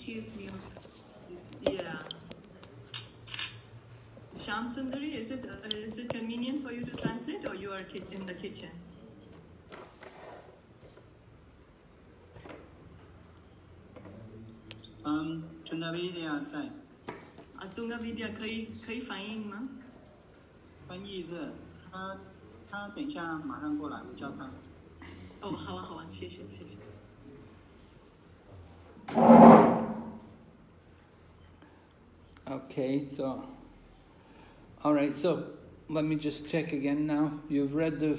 Excuse me. Yeah. Shyam Sundari, is it convenient for you to translate, or you are in the kitchen? Tungavidya 在。 Tungavidya 可以翻译吗？ 翻译是他等一下马上过来，我叫他。 哦，好啊，好啊，谢谢。 Okay, so, all right, so let me just check again now. You've read the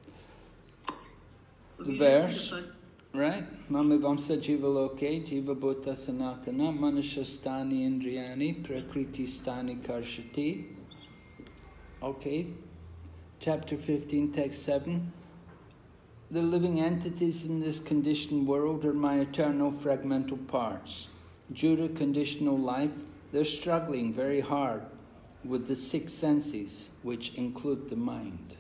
verse, right? Mami Vamsa Jiva Loke, Jiva Bhuta Sanatana, Manashastani Indriyani, Prakriti Stani Karshati. Okay, chapter 15, text 7. The living entities in this conditioned world are my eternal fragmental parts. Due to conditional life, they're struggling very hard with the 6 senses, which include the mind.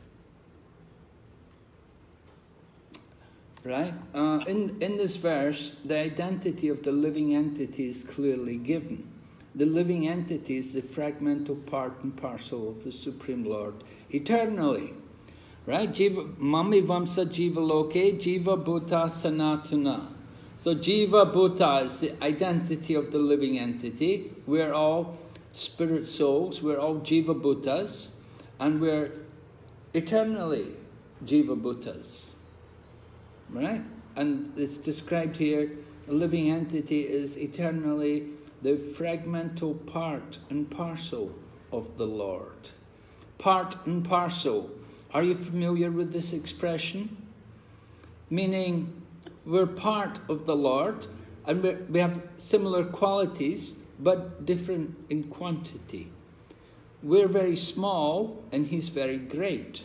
Right? In this verse, the identity of the living entity is clearly given. The living entity is the fragmental part and parcel of the Supreme Lord eternally. Right? Jiva, Mami Vamsa Jiva Loke, Jiva Bhuta Sanatana. So Jiva Bhuta is the identity of the living entity. We're all spirit souls, we're all Jiva Bhutas, and we're eternally Jiva Bhutas. Right? And it's described here, the living entity is eternally the fragmental part and parcel of the Lord. Part and parcel. Are you familiar with this expression? Meaning, we're part of the Lord, and we have similar qualities, but different in quantity. We're very small, and He's very great.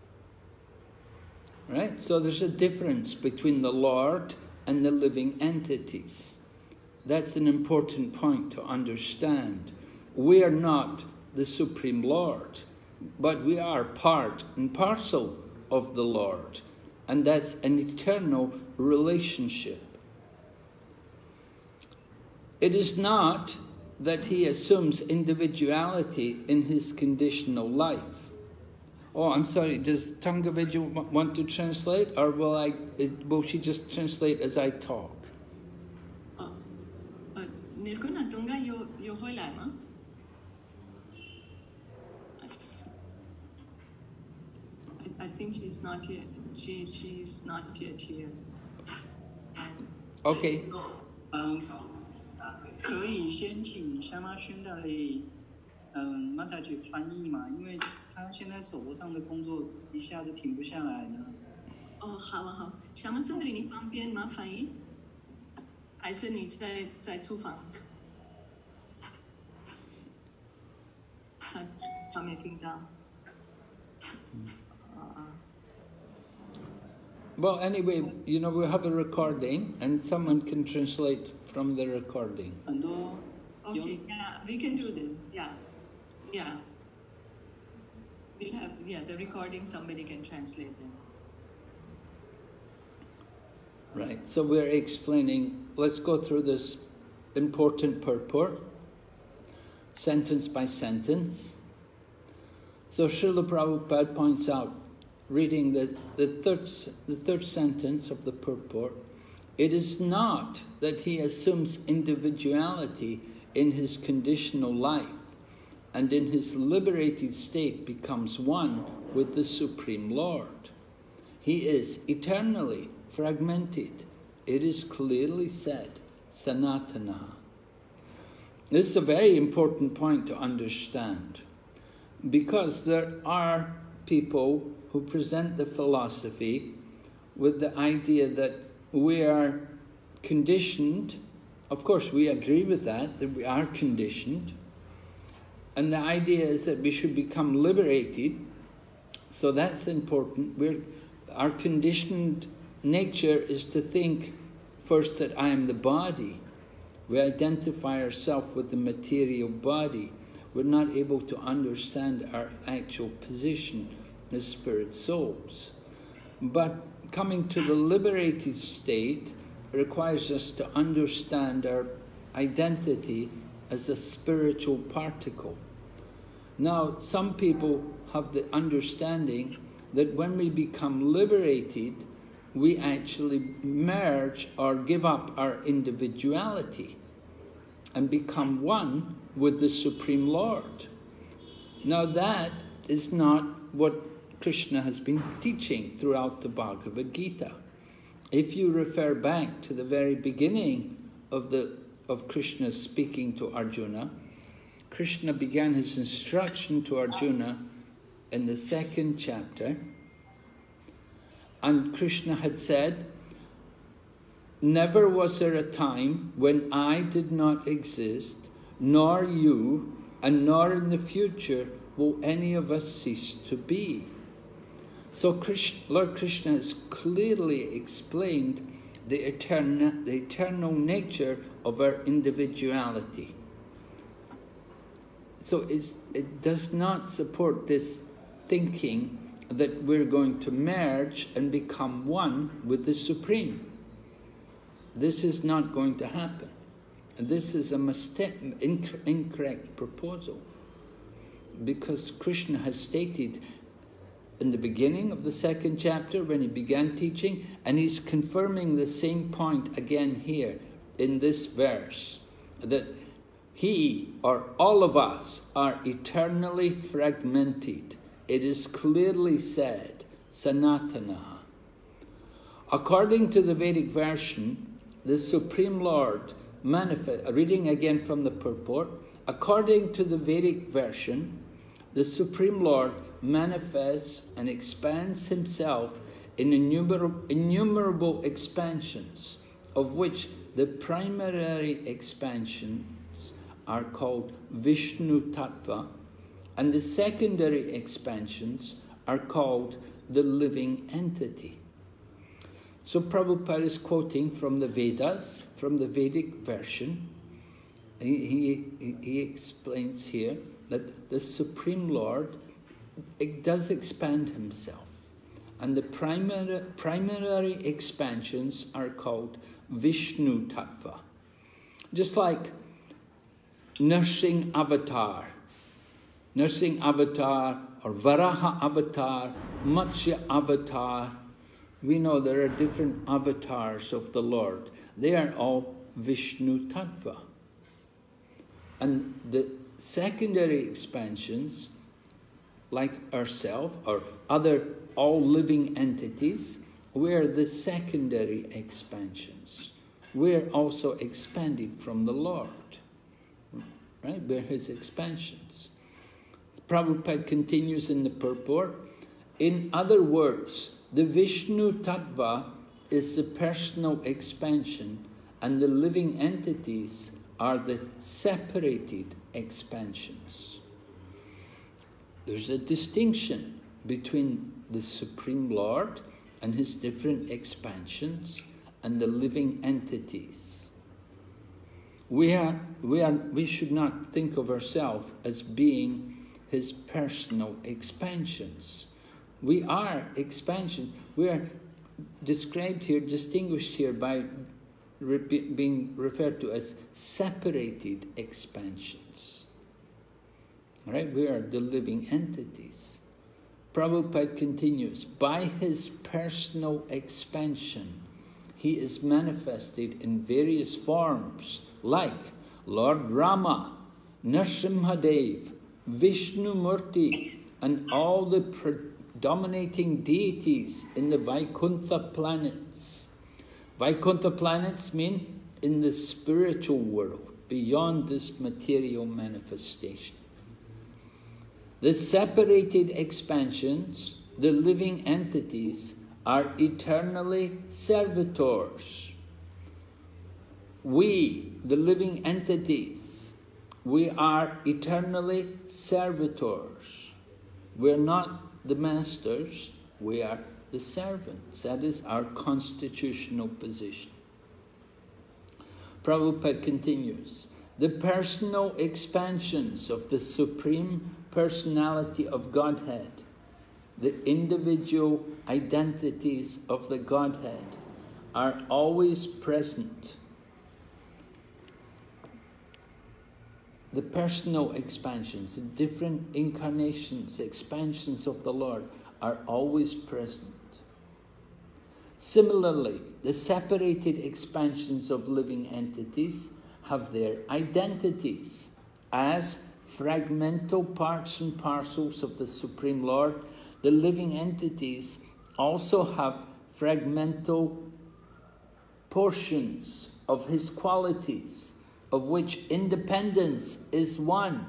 Right? So there's a difference between the Lord and the living entities. That's an important point to understand. We are not the Supreme Lord, but we are part and parcel of the Lord. And that's an eternal relationship. It is not that He assumes individuality in His conditional life. Oh, I'm sorry, does Tungavidya want to translate, or will she just translate as I talk? Nirguna Tunga, yo hoi lai ma? I think she's not yet. She's not yet here. Okay. 可以先请香妈宣代马塔去翻译嘛，因为他现在手头上的工作一下子停不下来呢。 哦，好啊，好。Shyama Sundari，你方便吗？翻译？还是你在厨房？他没听到。 Well, anyway, you know, we have a recording, and someone can translate from the recording. Okay, yeah, we can do this. Yeah. We'll have, the recording, somebody can translate them. Right, so we're explaining, let's go through this important purport, sentence by sentence. So Srila Prabhupada points out, reading the third sentence of the purport, it is not that he assumes individuality in his conditional life, and in his liberated state becomes one with the Supreme Lord. He is eternally fragmented. It is clearly said, Sanatana. This is a very important point to understand, because there are people who present the philosophy with the idea that we are conditioned. Of course, we agree with that we are conditioned. And the idea is that we should become liberated. So that's important. Our conditioned nature is to think first that I am the body. We identify ourselves with the material body. We're not able to understand our actual position as spirit souls. But coming to the liberated state requires us to understand our identity as a spiritual particle. Now, some people have the understanding that when we become liberated, we actually merge or give up our individuality and become one with the Supreme Lord. Now that is not what Krishna has been teaching throughout the Bhagavad Gita. If you refer back to the very beginning of Krishna speaking to Arjuna, Krishna began his instruction to Arjuna in the 2nd chapter, and Krishna had said, "Never was there a time when I did not exist, nor you, and nor in the future will any of us cease to be." So Lord Krishna has clearly explained the eternal nature of our individuality. So it does not support this thinking that we're going to merge and become one with the Supreme. This is not going to happen. And this is a incorrect proposal, because Krishna has stated in the beginning of the 2nd chapter when he began teaching, and he's confirming the same point again here in this verse, that he, or all of us, are eternally fragmented. It is clearly said, Sanatanaha. According to the Vedic version, the Supreme Lord reading again from the purport, according to the Vedic version, the Supreme Lord manifests and expands himself in innumerable expansions, of which the primary expansions are called Vishnu Tattva, and the secondary expansions are called the living entity. So Prabhupada is quoting from the Vedas, from the Vedic version. He explains here that the Supreme Lord, it does expand himself, and the primary expansions are called Vishnu Tattva. Just like Nursing Avatar or Varaha Avatar, Matsya Avatar. We know there are different avatars of the Lord. They are all Vishnu Tattva. And the secondary expansions, like ourselves or other all living entities, we're the secondary expansions. We're also expanded from the Lord. Right? We're his expansions. Prabhupada continues in the purport, in other words, the Vishnu Tattva is the personal expansion, and the living entities are the separated expansions. There's a distinction between the Supreme Lord and his different expansions and the living entities. We should not think of ourselves as being his personal expansions. We are expansions. We are described here, distinguished here by being referred to as separated expansions. Right? We are the living entities. Prabhupada continues, by his personal expansion, he is manifested in various forms, like Lord Rama, Nrsimhadev, Vishnu Murti, and all the predominating deities in the Vaikuntha planets. Vaikuntha planets mean in the spiritual world, beyond this material manifestation. The separated expansions, the living entities, are eternally servitors. We, the living entities, we are eternally servitors. We're not the masters, we are the servants. That is our constitutional position. Prabhupada continues, the personal expansions of the Supreme Personality of Godhead, the individual identities of the Godhead, are always present. the personal expansions, the different incarnations, expansions of the Lord are always present. Similarly, the separated expansions of living entities have their identities as fragmental parts and parcels of the Supreme Lord. The living entities also have fragmental portions of His qualities, of which independence is one.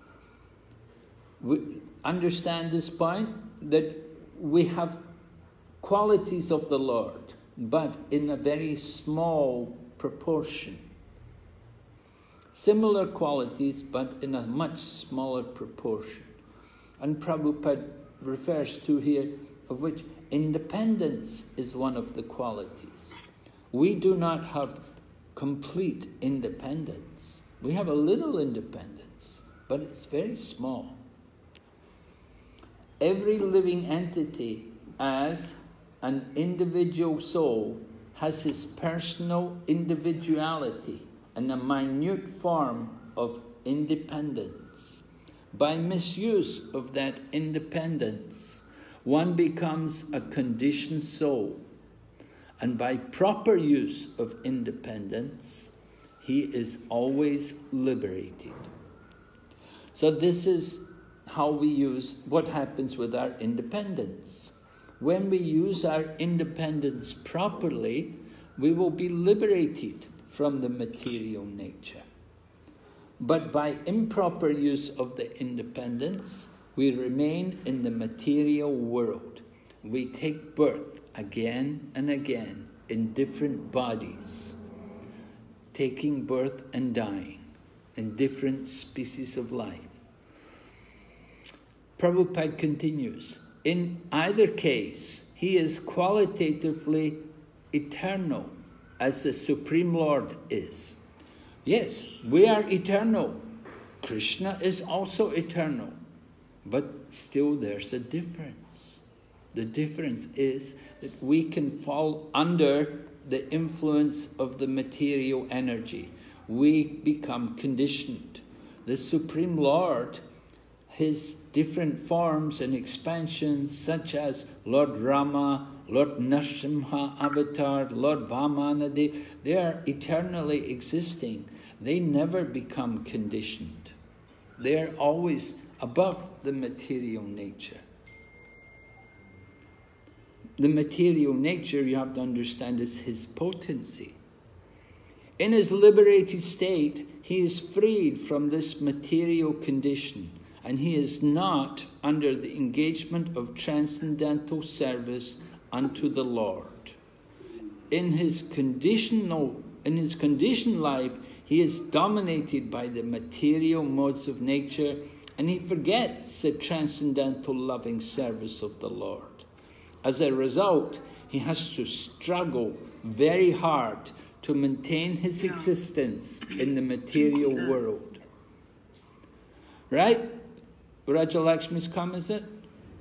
We understand this point, that we have qualities of the Lord, but in a very small proportion. Similar qualities, but in a much smaller proportion. And Prabhupada refers to here, of which independence is one of the qualities. We do not have complete independence. We have a little independence, but it's very small. Every living entity as an individual soul has his personal individuality and a minute form of independence. By misuse of that independence, one becomes a conditioned soul. And by proper use of independence, he is always liberated. So this is how we use, what happens with our independence. When we use our independence properly, we will be liberated from the material nature. But by improper use of the independence, we remain in the material world. We take birth again and again in different bodies, taking birth and dying in different species of life. Prabhupada continues, in either case, he is qualitatively eternal, as the Supreme Lord is. Yes, we are eternal. Krishna is also eternal. But still there's a difference. The difference is that we can fall under the influence of the material energy. We become conditioned. The Supreme Lord, His different forms and expansions, such as Lord Rama, Lord Nrsimha Avatar, Lord Vamanadev, they are eternally existing. They never become conditioned. They are always above the material nature. The material nature, you have to understand, is his potency. In his liberated state, he is freed from this material condition, and he is not under the engagement of transcendental service unto the Lord. In his conditioned life, he is dominated by the material modes of nature, and he forgets the transcendental loving service of the Lord. As a result, he has to struggle very hard to maintain his existence in the material world. Right? Rajalakshmi's come, is it?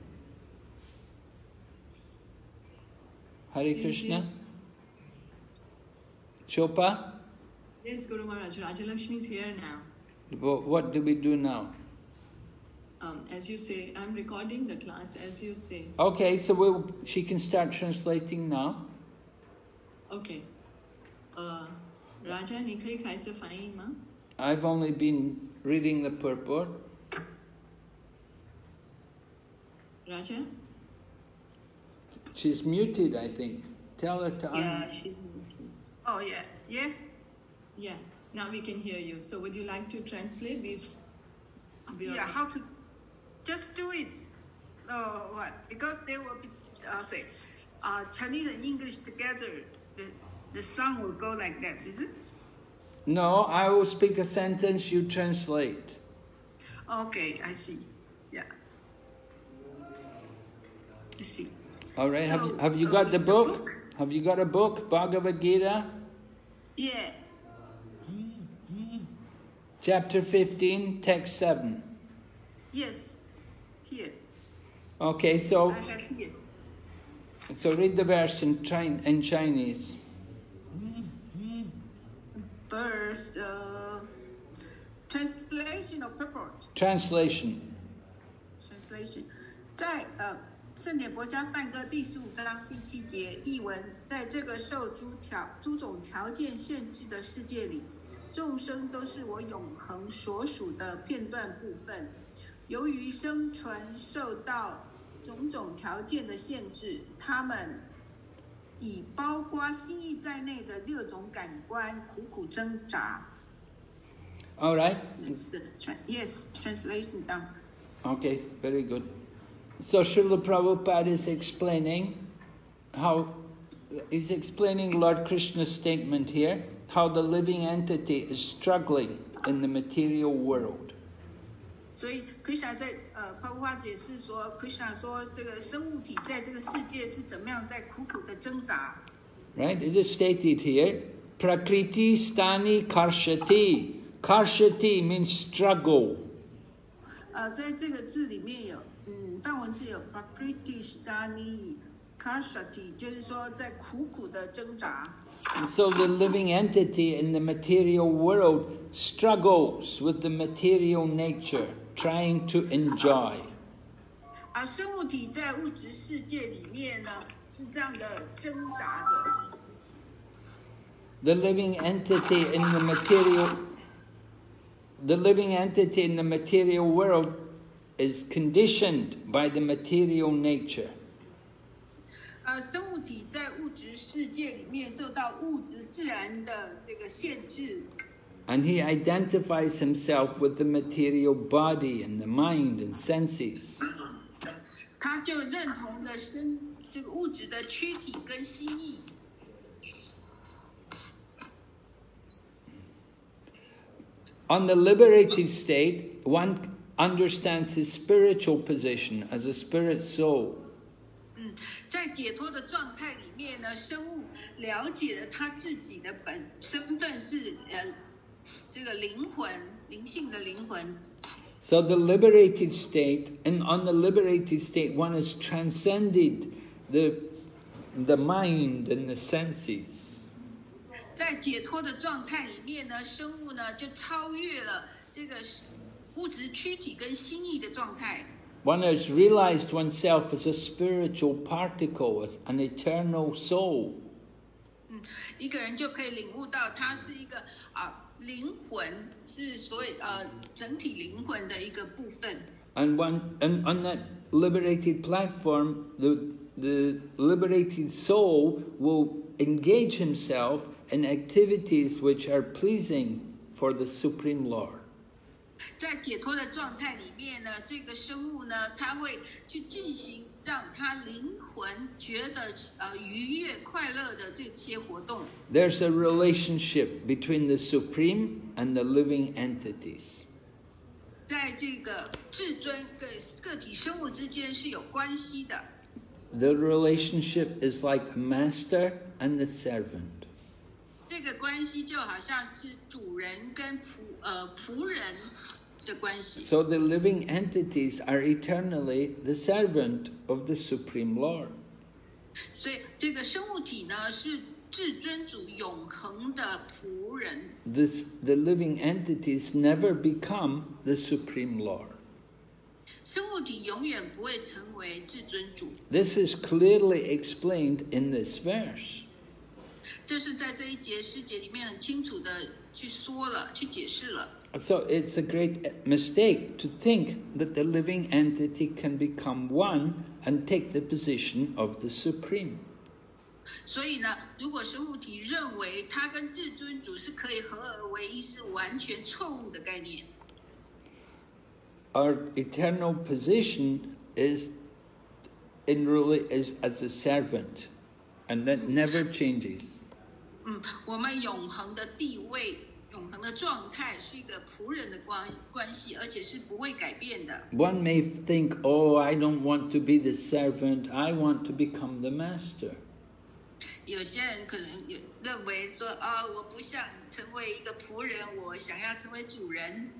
Hare Krishna? Chopa? Yes, Guru Maharaj. Rajalakshmi is here now. What do we do now? As you say, I'm recording the class, as you say. Okay, so she can start translating now. Okay. Raja, Nikai Kaisa Fine, ma? I've only been reading the purport. Raja? She's muted, I think. Tell her to Yeah, she's muted. Oh, yeah. Yeah? Yeah, now we can hear you. So would you like to translate? Yeah, how to... Just do it. What? Because they will be, Chinese and English together. The sound will go like that, is it? No, I will speak a sentence, you translate. Okay, I see. Yeah. I see. All right, So, have you got the book? Have you got a book, Bhagavad Gita? Yeah. Chapter 15, text 7. Yes. Here. Okay, so I have here. read the verse in Chinese. First, translation or purport? Translation. Translation. 在圣典国家梵歌第15章第7节，译文：在这个受诸种条件限制的世界里，众生都是我永恒所属的片段部分。由于生存受到种种条件的限制，他们以包括心意在内的6种感官苦苦挣扎。 All right. Yes, translation done. Okay, very good. So Srila Prabhupada is explaining he's explaining Lord Krishna's statement here, how the living entity is struggling in the material world. 所以 Krishna 在Prabhupada 解释说 ，Krishna 说这个生物体在这个世界是怎么样在苦苦的挣扎。 Right? It is stated here, Prakriti Stani Karshati. Karshati means struggle. 在这个字里面有，梵文是有 Prakriti Stani Karshati， 就是说在苦苦的挣扎。 So the living entity in the material world struggles with the material nature, trying to enjoy. 而生物体在物质世界里面呢，是这样的挣扎着。 The living entity in the material world is conditioned by the material nature. 生物体在物质世界里面受到物质自然的这个限制。 And he identifies himself with the material body and the mind and senses. 他就认同着这个物质的躯体跟心意。 On the liberated state, one understands his spiritual position as a spirit soul. 在解脱的状态里面呢，生物了解了他自己的身份是这个灵性的灵魂。 So the liberated state, and on the liberated state, one has transcended the mind and the senses. 在解脱的状态里面呢，生物呢就超越了这个物质躯体跟心意的状态。 One has realized oneself as a spiritual particle, as an eternal soul. 一个人就可以领悟到，他是一个灵魂，是所谓整体灵魂的一个部分。 And on that liberated platform, the liberated soul will engage himself in activities which are pleasing for the Supreme Lord. 在解脱的状态里面呢，这个生物呢，他会去进行让他灵魂觉得愉悦、快乐的这些活动。 There's a relationship between the Supreme and the living entities. 在这个至尊跟个体生物之间是有关系的。 The relationship is like a master and the servant. 这个关系就好像是主人跟仆人的关系。 So the living entities are eternally the servant of the Supreme Lord. 所以这个生物体呢是至尊主永恒的仆人。 The living entities never become the Supreme Lord. 生物体永远不会成为至尊主。 This is clearly explained in this verse. 这是在这一节诗节里面很清楚的去说了，去解释了。 So it's a great mistake to think that the living entity can become one and take the position of the Supreme. 所以呢，如果生物体认为它跟至尊主是可以合而为一，是完全错误的概念。 Our eternal position is as a servant, and that never changes. 我们永恒的地位、永恒的状态是一个仆人的关系，而且是不会改变的。 One may think, "Oh, I don't want to be the servant. I want to become the master." 有些人可能认为说，我不想成为一个仆人，我想要成为主人。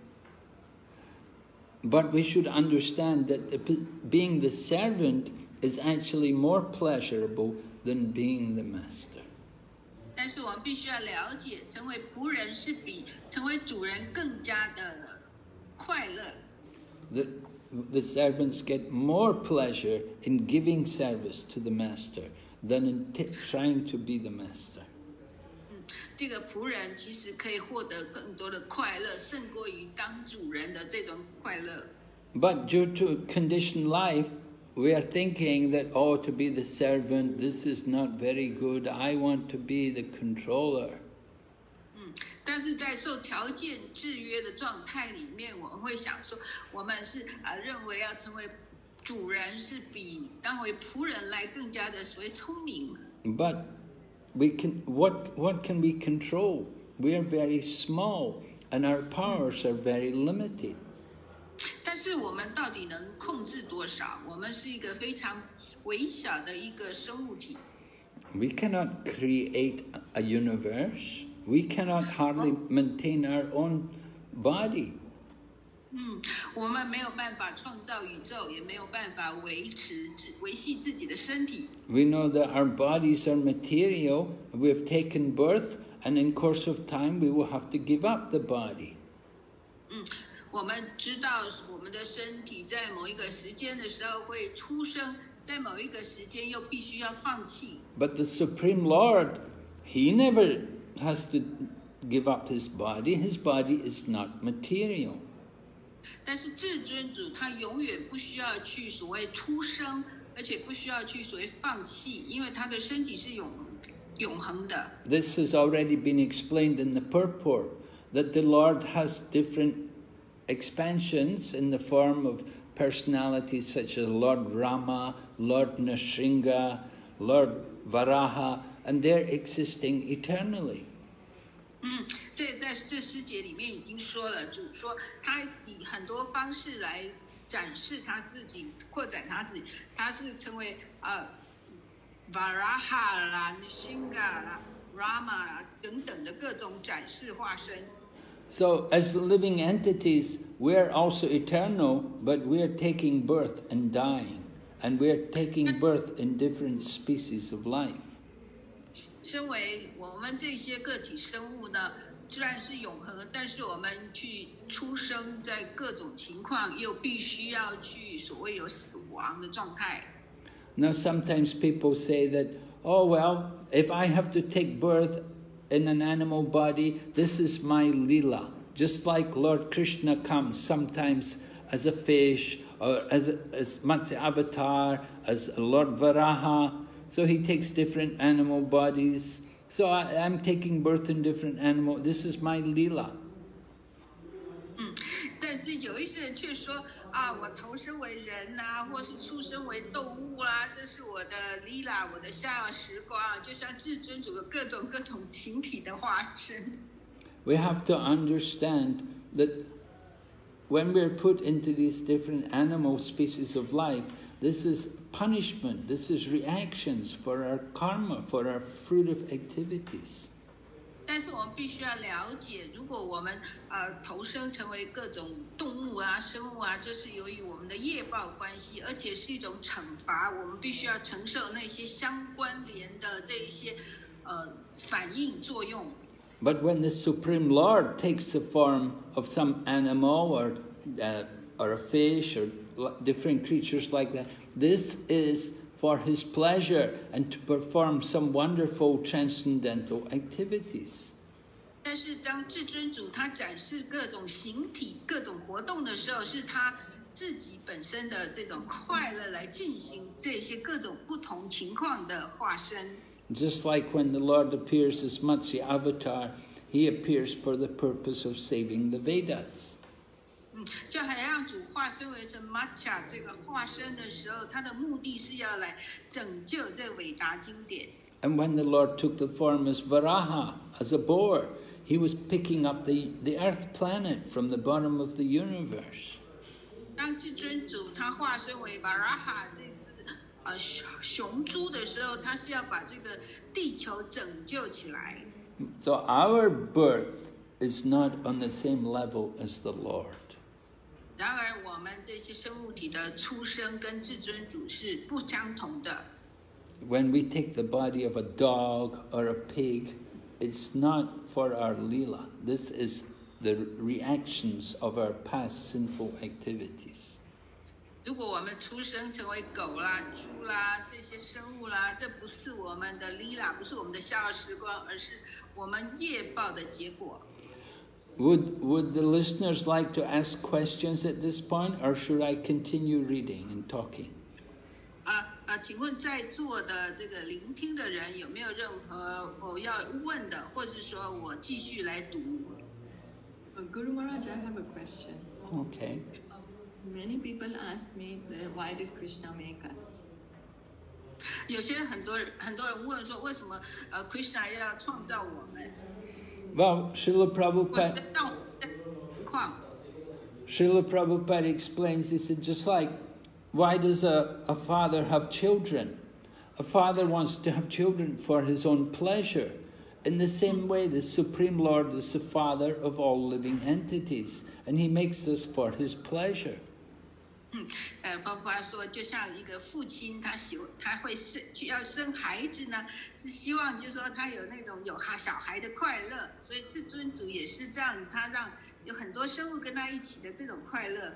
But we should understand that being the servant is actually more pleasurable than being the master. 但是我们必须要了解，成为仆人是比成为主人更加的快乐。 The servants get more pleasure in giving service to the master than in trying to be the master. 这个仆人其实可以获得更多的快乐，胜过于当主人的这种快乐。 But due to conditioned life, we are thinking that, oh, to be the servant, this is not very good. I want to be the controller. 但是在受条件制约的状态里面，我们会想说，我们是认为要成为主人是比当为仆人来更加的所谓聪明。 But what can we control? We are very small, and our powers are very limited. 但是我们到底能控制多少？我们是一个非常微小的一个生物体。 We cannot create a universe. We cannot hardly maintain our own body. 我们没有办法创造宇宙，也没有办法维系自己的身体。 We know that our bodies are material. We have taken birth, and in course of time, we will have to give up the body. 我们知道我们的身体在某一个时间的时候会出生，在某一个时间又必须要放弃。 But the Supreme Lord, He never has to give up His body. His body is not material. 但是至尊主他永远不需要去所谓出生，而且不需要去所谓放弃，因为他的身体是永恒的。 This has already been explained in the purport, that the Lord has different expansions in the form of personalities such as Lord Rama, Lord Nrsimha, Lord Varaha, and they're existing eternally. 在这诗节里面已经说了，主说他以很多方式来展示他自己，扩展他自己。他是成为Varaha 啦、Nrsimha 啦、Rama 啦等等的各种展示化身。 So, as living entities, we are also eternal, but we are taking birth and dying, and we are taking birth in different species of life. 身为我们这些个体生物呢，虽然是永恒，但是我们去出生，在各种情况又必须要去所谓有死亡的状态。 Now, sometimes people say that, oh, well, if I have to take birth in an animal body, this is my lila. Just like Lord Krishna comes sometimes as a fish, or as Matsya Avatar, as Lord Varaha. So he takes different animal bodies. So I'm taking birth in different animal. This is my lila. 但是有一些人却说我投生为人呐，或是出生为动物啦，这是我的 lila， 我的逍遥时光，就像至尊主有各种形体的化身。 We have to understand that when we're put into these different animal species of life, this is punishment, this is reactions for our karma, for our fruitive activities. 但是我们必须要了解，如果我们投生成为各种动物啊、生物啊，这是由于我们的业报关系，而且是一种惩罚，我们必须要承受那些相关联的这一些反应作用。 But when the Supreme Lord takes the form of some animal or a fish or different creatures like that, this is for His pleasure and to perform some wonderful transcendental activities. 但是当至尊主他展示各种形体、各种活动的时候，是他自己本身的这种快乐来进行这些各种不同情况的化身。 Just like when the Lord appears as Matsya Avatar, He appears for the purpose of saving the Vedas. 就好像主化身为成 Matcha 这个化身的时候，他的目的是要来拯救这伟大经典。 And when the Lord took the form as Varaha, as a boar, He was picking up the earth planet from the bottom of the universe. 当至尊主他化身为 Varaha 这只雄猪的时候，他是要把这个地球拯救起来。 So our birth is not on the same level as the Lord. 然而，我们这些生物体的出生跟至尊主是不相同的。 When we take the body of a dog or a pig, it's not for our lila. This is the reactions of our past sinful activities. 如果我们出生成为狗啦、猪啦这些生物啦，这不是我们的lila，不是我们的逍遥时光，而是我们业报的结果。 Would the listeners like to ask questions at this point, or should I continue reading and talking? 请问在座的这个聆听的人有没有任何我要问的，或者说我继续来读？ Guru Maharaj, I have a question. Okay. Many people ask me, why did Krishna make us? 有些很多人问说，为什么Krishna 要创造我们？ Well, Srila Prabhupada explains, he said, just like, why does a father have children? A father wants to have children for his own pleasure. In the same way, the Supreme Lord is the father of all living entities, and he makes this for his pleasure. 包括说，就像一个父亲，他会要生孩子呢，是希望就是说他有那种有小孩的快乐，所以至尊主也是这样子，他让有很多生物跟他一起的这种快乐。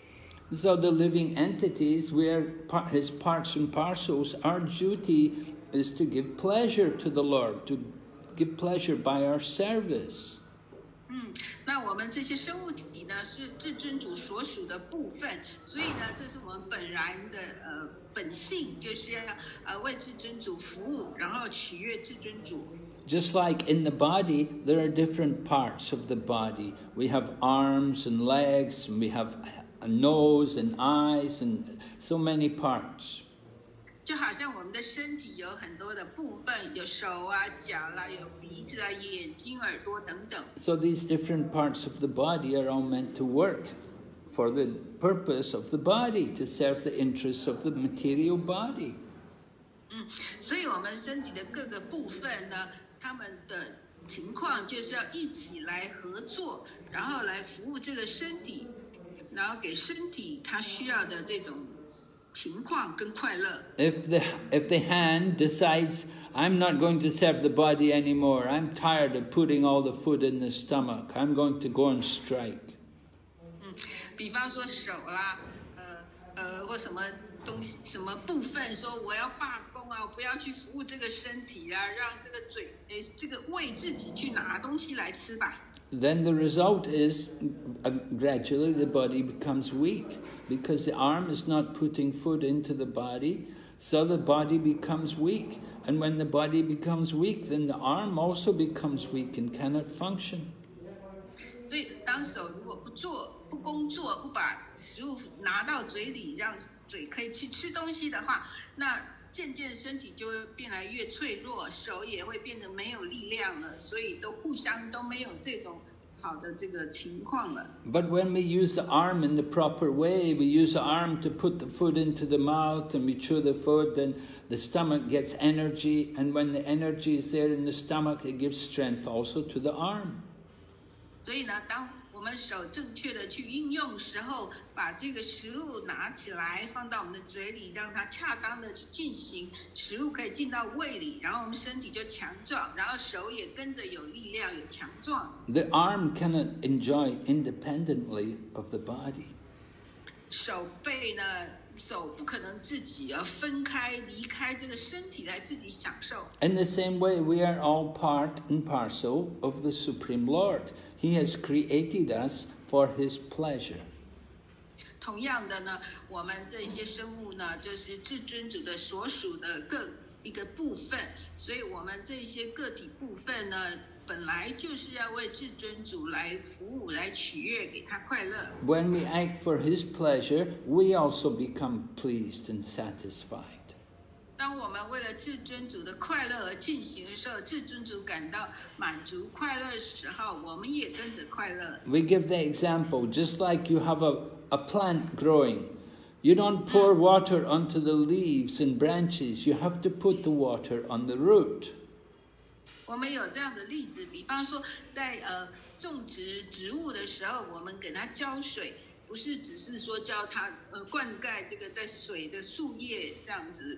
So the living entities, we are his parts and parcels. Our duty is to give pleasure to the Lord, to give pleasure by our service. 那我们这些生物体呢，是至尊主所属的部分，所以呢，这是我们本然的本性，就是要为至尊主服务，然后取悦至尊主。 Just like in the body, there are different parts of the body. We have arms and legs, and we have a nose and eyes, and so many parts. 就好像我们的身体有很多的部分，有手啊、脚啦、有鼻子啊、眼睛、耳朵等等。 So these different parts of the body are all meant to work for the purpose of the body, to serve the interests of the material body. 所以我们身体的各个部分呢，他们的情况就是要一起来合作，然后来服务这个身体，然后给身体它需要的这种情况跟快乐。 If the hand decides, I'm not going to serve the body anymore, I'm tired of putting all the food in the stomach, I'm going to go on strike. 比方说手啦，或什么东西、什么部分，说我要罢工啊，我不要去服务这个身体啊，让这个这个胃自己去拿东西来吃吧。 Then the result is gradually the body becomes weak because the arm is not putting food into the body, so the body becomes weak. And when the body becomes weak, then the arm also becomes weak and cannot function. 所以当手如果不工作，不把食物拿到嘴里，让嘴可以去吃东西的话，那渐渐身体就会变得越脆弱，手也会变得没有力量了，所以互相都没有这种好的这个情况了。 But when we use the arm in the proper way, we use the arm to put the food into the mouth and we chew the food, then the stomach gets energy, and when the energy is there in the stomach, it gives strength also to the arm. 所以呢，当我们手正确的去运用时候，把这个食物拿起来放到我们的嘴里，让它恰当的去进行，食物可以进到胃里，然后我们身体就强壮，然后手也跟着有力量、有强壮。 The arm cannot enjoy independently of the body. 手背呢，手不可能自己分开离开这个身体来自己享受。 In the same way, we are all part and parcel of the Supreme Lord. He has created us for His pleasure. 同样的呢，我们这些生物呢，就是至尊主的所属的一个部分，所以我们这些个体部分呢，本来就是要为至尊主来服务、来取悦，给他快乐。 When we act for His pleasure, we also become pleased and satisfied. 当我们为了至尊主的快乐而进行的时候，至尊主感到满足、快乐的时候，我们也跟着快乐。 We give the example, just like you have a plant growing. You don't pour water onto the leaves and branches. You have to put the water on the root. 我们有这样的例子，比方说在种植植物的时候，我们给它浇水，不是只是说浇它灌溉这个在水的树叶这样子。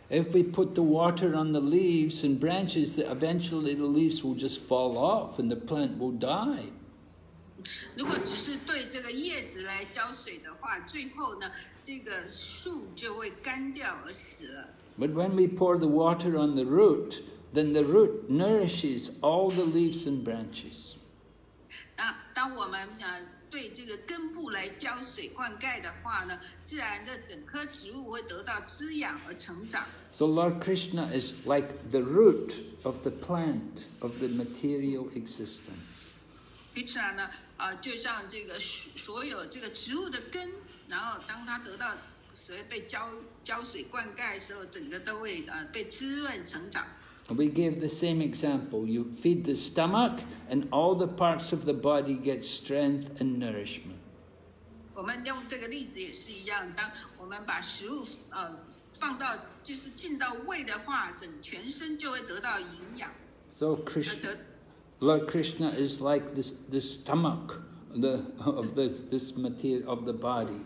If we put the water on the leaves and branches, eventually the leaves will just fall off and the plant will die. 如果只是对这个叶子来浇水的话，最后呢，这个树就会干掉而死了。 But when we pour the water on the root, then the root nourishes all the leaves and branches. 那当我们对这个根部来浇水灌溉的话呢，自然的整棵植物会得到滋养而成长。 So Lord Krishna is like the root of the plant of the material existence. Krishna 呢，就像这个所有这个植物的根，然后当它得到被浇水灌溉的时候，整个都会被滋润成长。 We gave the same example. You feed the stomach and all the parts of the body get strength and nourishment. 我们用这个例子也是一样，当我们把食物放到就是进到胃的话，整全身就会得到营养。 So Lord Krishna is like the stomach of this material of the body.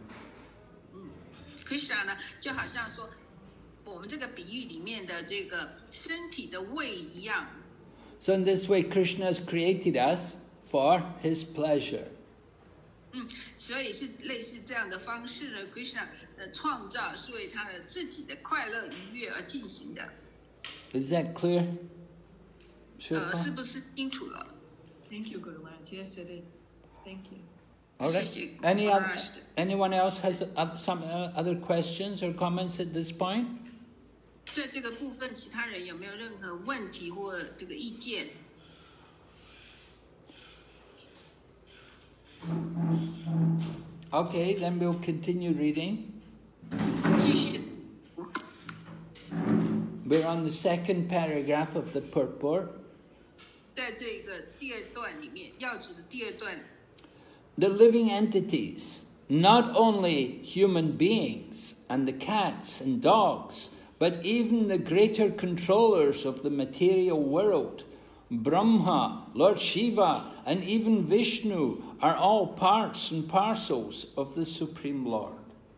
Krishna 呢，就好像说我们这个比喻里面的这个身体的胃一样。 So in this way, Krishna has created us for his pleasure. 所以是类似这样的方式呢 ，Krishna 的创造是为他的自己的快乐愉悦而进行的。 Is that clear? 是不是清楚了 Thank you, Guru Maharaj. Yes, it is. Thank you. All right. Anyone else has some other questions or comments at this point? 在这个部分，其他人有没有任何问题或这个意见？ Okay, then we'll continue reading. 继续。 We're on the second paragraph of the purport. 在这个第二段里面，要旨的第二段。 The living entities, not only human beings and the cats and dogs, but even the greater controllers of the material world, Brahma, Lord Shiva, and even Vishnu are all parts and parcels of the Supreme Lord.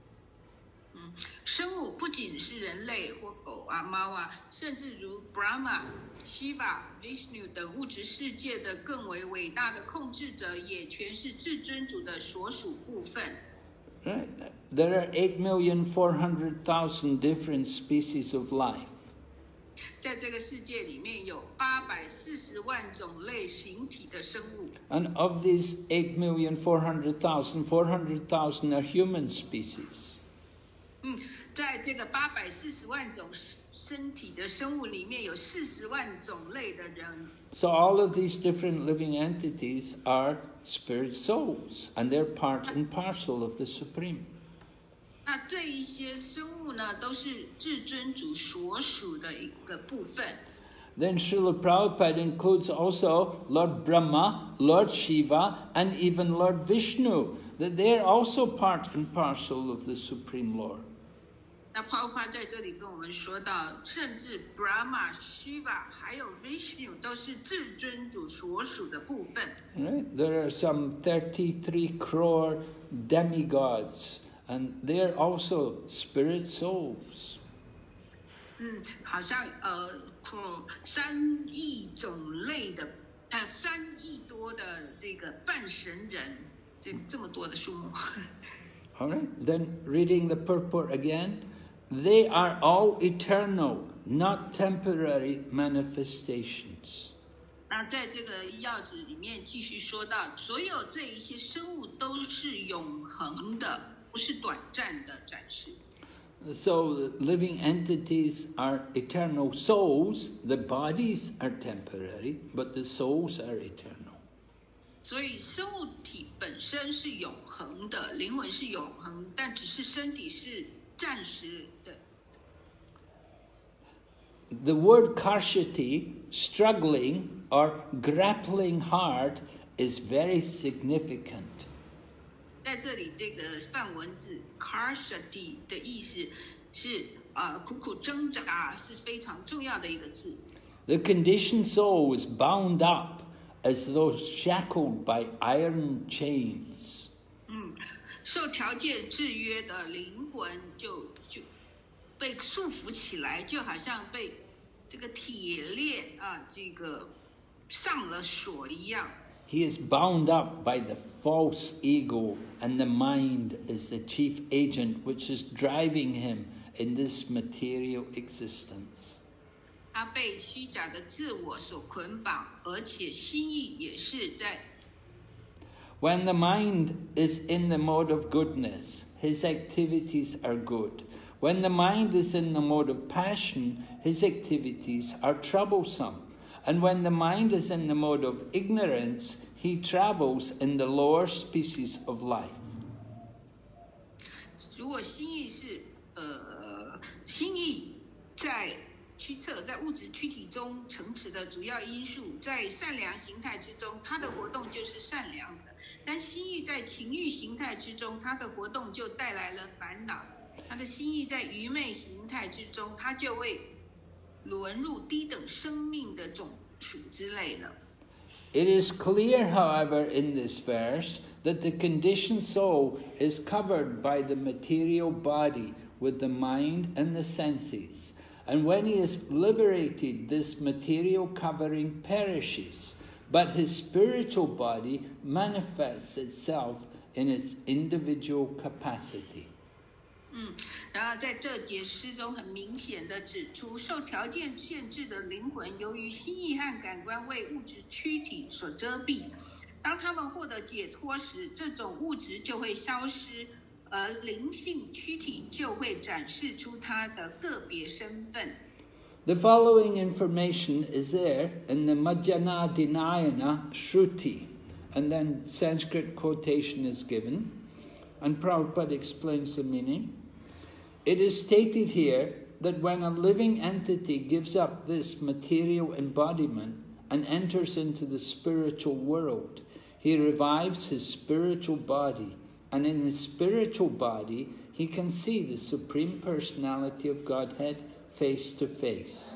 生物不仅是人类或狗啊、猫啊，甚至如 Brahma、Shiva、Vishnu 等物质世界的更为伟大的控制者，也全是至尊主的所属部分。 Right. There are 8,400,000 different species of life. 在这个世界里面有840万种类形体的生物。 And of these 8,400,000, 400,000 are human species. 在这个840万种身体的生物里面有40万种类的人。 So all of these different living entities are spirit souls, and they're part and parcel of the Supreme. 那这一些生物呢，都是至尊主所属的一个部分。 Then Srila Prabhupada includes also Lord Brahma, Lord Shiva, and even Lord Vishnu, that they're also part and parcel of the Supreme Lord. 那泡泡在这里跟我们说到，甚至 Brahma、Shiva 还有 Vishnu 都是至尊主所属的部分。 Right? There are some 33 crore demigods, and they're also spirit souls. 好像3亿种类的，3亿多的这个半神人，这么多的数目。 All right. Then reading the purport again. They are all eternal, not temporary manifestations. 那在这个要旨里面继续说到，所有这一些生物都是永恒的，不是短暂的展示。 So living entities are eternal souls. The bodies are temporary, but the souls are eternal. 所以生物体本身是永恒的，灵魂是永恒，但只是身体是暂时的。 The word karshati, struggling or grappling hard, is very significant. 在这里，这个梵文字 karshati 的意思是苦苦挣扎，是非常重要的一个字。 The conditioned soul is bound up as though shackled by iron chains. 受条件制约的灵魂被束缚起来，就好像被这个铁链这个上了锁一样。 He is bound up by the false ego, and the mind is the chief agent which is driving him in this material existence. 他被虚假的自我所捆绑，而且心意也是在。 When the mind is in the mode of goodness, his activities are good. When the mind is in the mode of passion, his activities are troublesome. And when the mind is in the mode of ignorance, he travels in the lower species of life. 如果心意是心意在驱策，在物质躯体中成持的主要因素，在善良形态之中，它的活动就是善良的；但心意在情欲形态之中，它的活动就带来了烦恼；他的心意在愚昧形态之中，他就会沦入低等生命的种属之类了。 It is clear, however, in this verse that the conditioned soul is covered by the material body with the mind and the senses. And when he is liberated, this material covering perishes, but his spiritual body manifests itself in its individual capacity. 然后在这节诗中很明显的指出，受条件限制的灵魂，由于心意和感官为物质躯体所遮蔽，当他们获得解脱时，这种物质就会消失，而灵性躯体就会展示出它的个别身份。 The following information is there in the Madhyanadinayana Shruti, and then Sanskrit quotation is given, and Prabhupada explains the meaning. It is stated here that when a living entity gives up this material embodiment and enters into the spiritual world, he revives his spiritual body, and in his spiritual body he can see the Supreme Personality of Godhead face to face.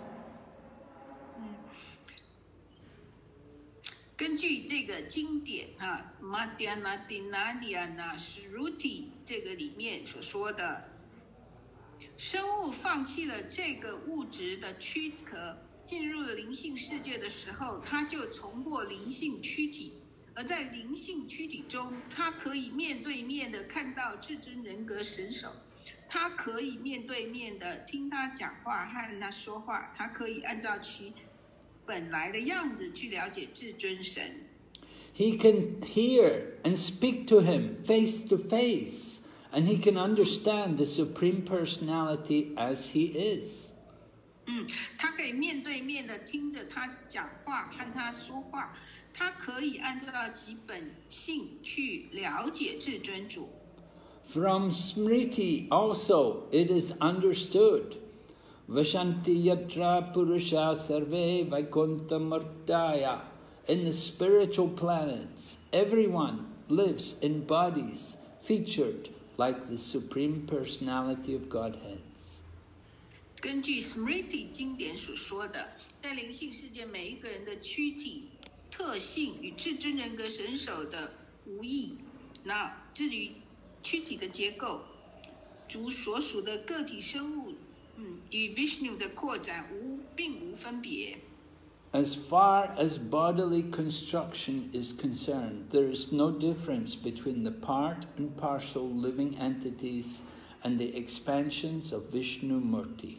根据这个经典Madhyanadinayana Shruti 这个里面所说的，生物放弃了这个物质的躯壳，进入了灵性世界的时候，它就重获灵性躯体，而在灵性躯体中，它可以面对面的看到至尊人格神手，它可以面对面的听他讲话和他说话，它可以按照其本来的样子去了解至尊神。 He can hear and speak to him face to face, and he can understand the Supreme Personality as he is. 他可以面对面的听着他讲话和他说话，他可以按照其本性去了解至尊主。 From Smriti also it is understood. Vashanti yatra purusha sarve vaikunta murtaya. In the spiritual planets, everyone lives in bodies featured like the Supreme Personality of Godheads. 根据 Smriti 经典所说的，在灵性世界，每一个人的躯体特性与至尊人格神手的无异。那至于躯体的结构，主所属的个体生物，与 Vishnu 的扩展并无分别。 As far as bodily construction is concerned, there is no difference between the part and parcel living entities and the expansions of Vishnu Murti.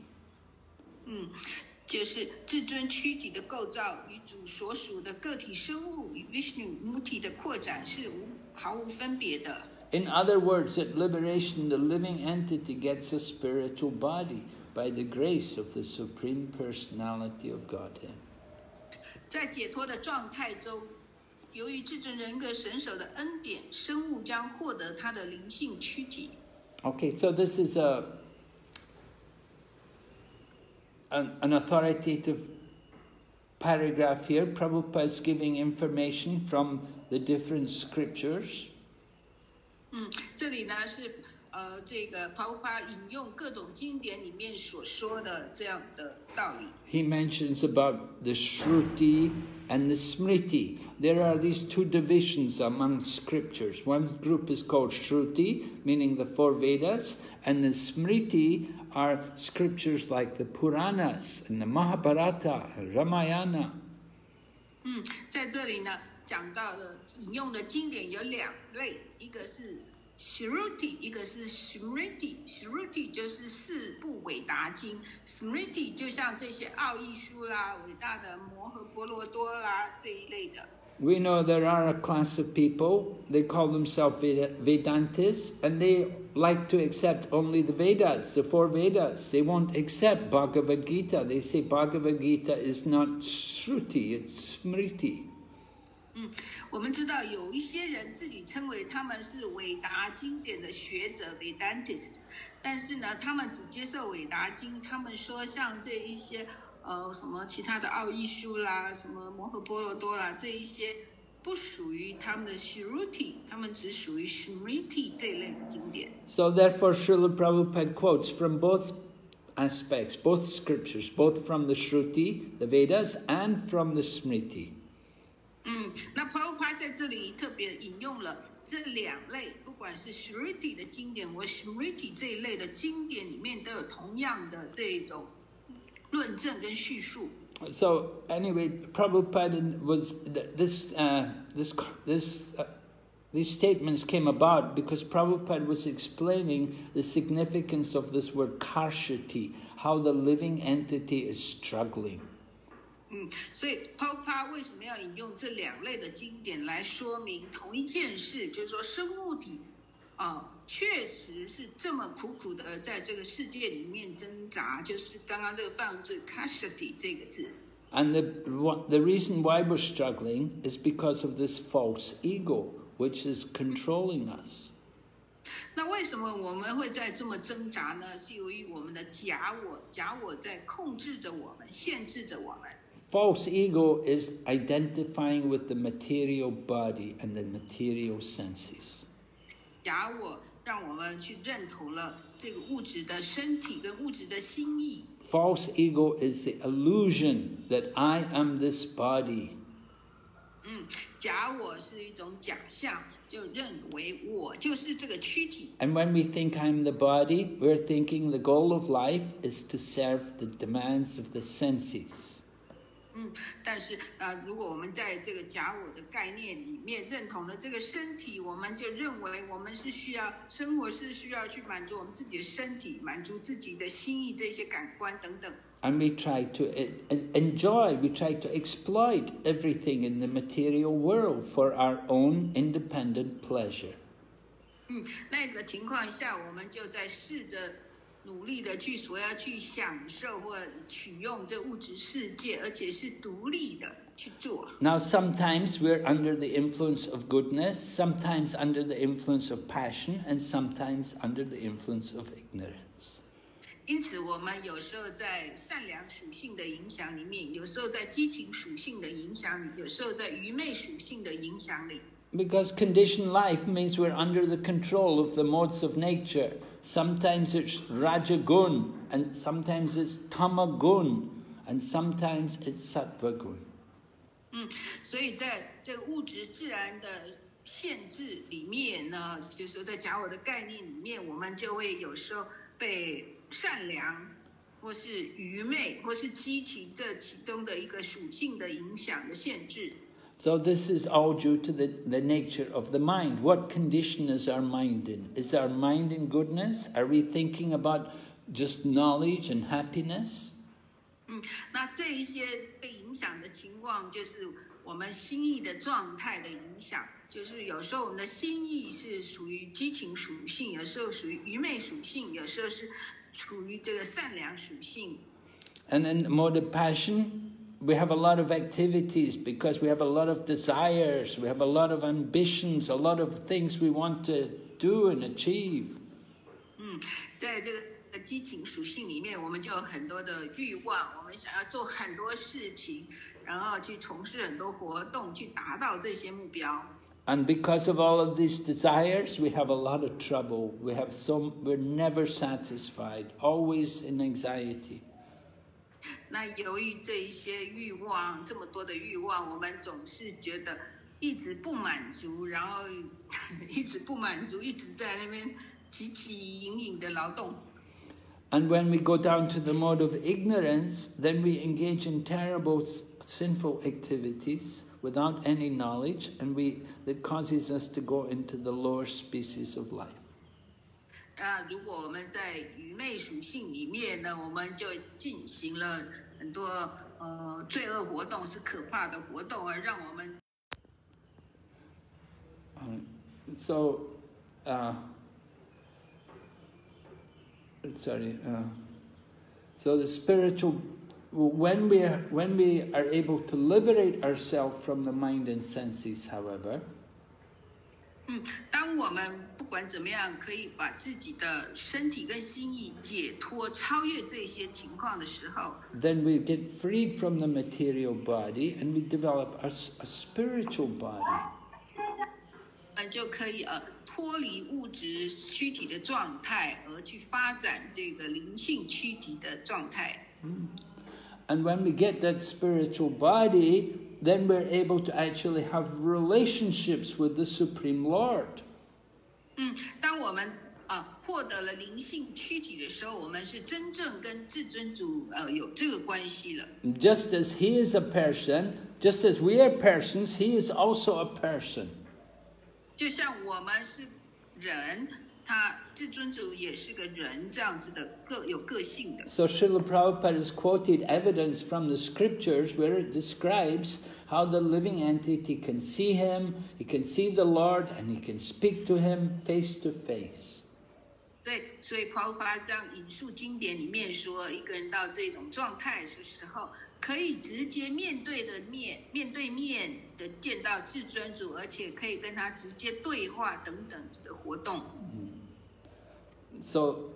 就是至尊躯体的构造与主所属的个体生物与 Vishnu Murti 的扩展是毫无分别的。 In other words, at liberation, the living entity gets a spiritual body by the grace of the Supreme Personality of Godhead. 在解脱的状态中，由于至尊人格神手的恩典，生物将获得他的灵性躯体。 Okay, so this is an authoritative paragraph here. Prabhupada is giving information from the different scriptures. 这里呢是这个Prabhupada引用各种经典里面所说的这样的道理。 He mentions about the Shruti and the Smriti. There are these two divisions among scriptures. One group is called Shruti, meaning the four Vedas, and the Smriti are scriptures like the Puranas and the Mahabharata, Ramayana. 在这里呢，讲到的引用的经典有2类，一个是 Shruti， 一个是 Smriti。Shruti 就是4部伟达经 ，Smriti 就像这些奥义书啦、伟大的摩诃婆罗多啦这一类的。 We know there are a class of people, they call themselves Vedantists, and they like to accept only the Vedas, the 4 Vedas. They won't accept Bhagavad Gita. They say Bhagavad Gita is not Shruti, it's Smriti. 我们知道有一些人自己称为他们是伟达经典的学者 Vedantist， 但是呢，他们只接受伟达经，他们说像这一些什么其他的奥义书啦，什么摩诃婆罗多啦，这一些不属于他们的 Shruti， 他们只属于 Smriti 这一类的经典。 So therefore, Srila Prabhupada quotes from both aspects, both scriptures, both from the Shruti, the Vedas, and from the Smriti. 那 Prabhupada 在这里特别引用了这2类，不管是 Shruti 的经典或 Smriti 这一类的经典里面都有同样的这种论证跟叙述。 So anyway, Prabhupada was these statements came about because Prabhupada was explaining the significance of this word karshati, how the living entity is struggling. 所以 Prabhupada 为什么要引用这2类的经典来说明同一件事，就是说生物体确实是这么苦苦的在这个世界里面挣扎，就是刚刚这个放置 kashati 这个字。 And the reason why we're struggling is because of this false ego, which is controlling us. 那为什么我们会在这么挣扎呢？是由于我们的假我在控制着我们，限制着我们。 False ego is identifying with the material body and the material senses. 假我让我们去认同了这个物质的身体跟物质的心意。 False ego is the illusion that I am this body. 假我是一种假象，就认为我就是这个躯体。 And when we think I'm the body, we're thinking the goal of life is to serve the demands of the senses. 但是如果我们在这个假我的概念里面认同了这个身体，我们就认为我们是需要生活是需要去满足我们自己的身体，满足自己的心意这些感官等等。 And we try to enjoy, we try to exploit everything in the material world for our own independent pleasure. 那个情况下，我们就在试着努力的去要去享受或取用这物质世界，而且是独立的去做。 Now sometimes we're under the influence of goodness, sometimes under the influence of passion, and sometimes under the influence of ignorance. 因此我们有时候在善良属性的影响里面，有时候在激情属性的影响里，有时候在愚昧属性的影响里。 Because conditioned life means we're under the control of the modes of nature. Sometimes it's Rajagun, and sometimes it's Tamagun, and sometimes it's Sattvagun. 所以在这个物质自然的限制里面呢，就是说在假我的概念里面，我们就会有时候被善良或是愚昧或是激情这其中的一个属性的影响的限制。 So this is all due to the nature of the mind. What condition is our mind in? Is our mind in goodness? Are we thinking about just knowledge and happiness? 那这一些被影响的情况，就是我们心意的状态的影响。就是有时候我们的心意是属于激情属性，有时候属于愚昧属性，有时候是处于这个善良属性。 And in the mode of passion, we have a lot of activities because we have a lot of desires, we have a lot of ambitions, a lot of things we want to do and achieve. 在这个激情属性里面，我们就有很多的欲望，我们想要做很多事情，然后去从事很多活动，去达到这些目标。 And because of all of these desires, we have a lot of trouble. We're never satisfied, always in anxiety. 那由于这一些欲望，这么多的欲望，我们总是觉得一直不满足，然后一直不满足，一直在那边汲汲营营的劳动。 And when we go down to the mode of ignorance, then we engage in terrible sinful activities without any knowledge, and that causes us to go into the lower species of life. 如果我们在愚昧属性里面呢，我们就进行了很多罪恶活动，是可怕的活动，而让我们。 So the spiritual, when we are able to liberate ourselves from the mind and senses, however, 当我们不管怎么样可以把自己的身体跟心意解脱、超越这些情况的时候 then we get freed from the material body and we develop a spiritual body. 就可以脱离物质躯体的状态，而去发展这个灵性躯体的状态。 And when we get that spiritual body, then we're able to actually have relationships with the Supreme Lord. 当我们获得了灵性躯体的时候，我们是真正跟至尊主有这个关系了。 Just as He is a person, just as we are persons, He is also a person. 就像我们是人，他至尊主也是个人，这样子的有个性的。 So Srila Prabhupada has quoted evidence from the scriptures where it describes how the living entity can see Him, he can see the Lord, and he can speak to Him face to face. 对，所以 Prabhupada 这样引述经典里面说，一个人到这种状态的时候，可以直接面对面的见到至尊主，而且可以跟他直接对话等等的活动。 So,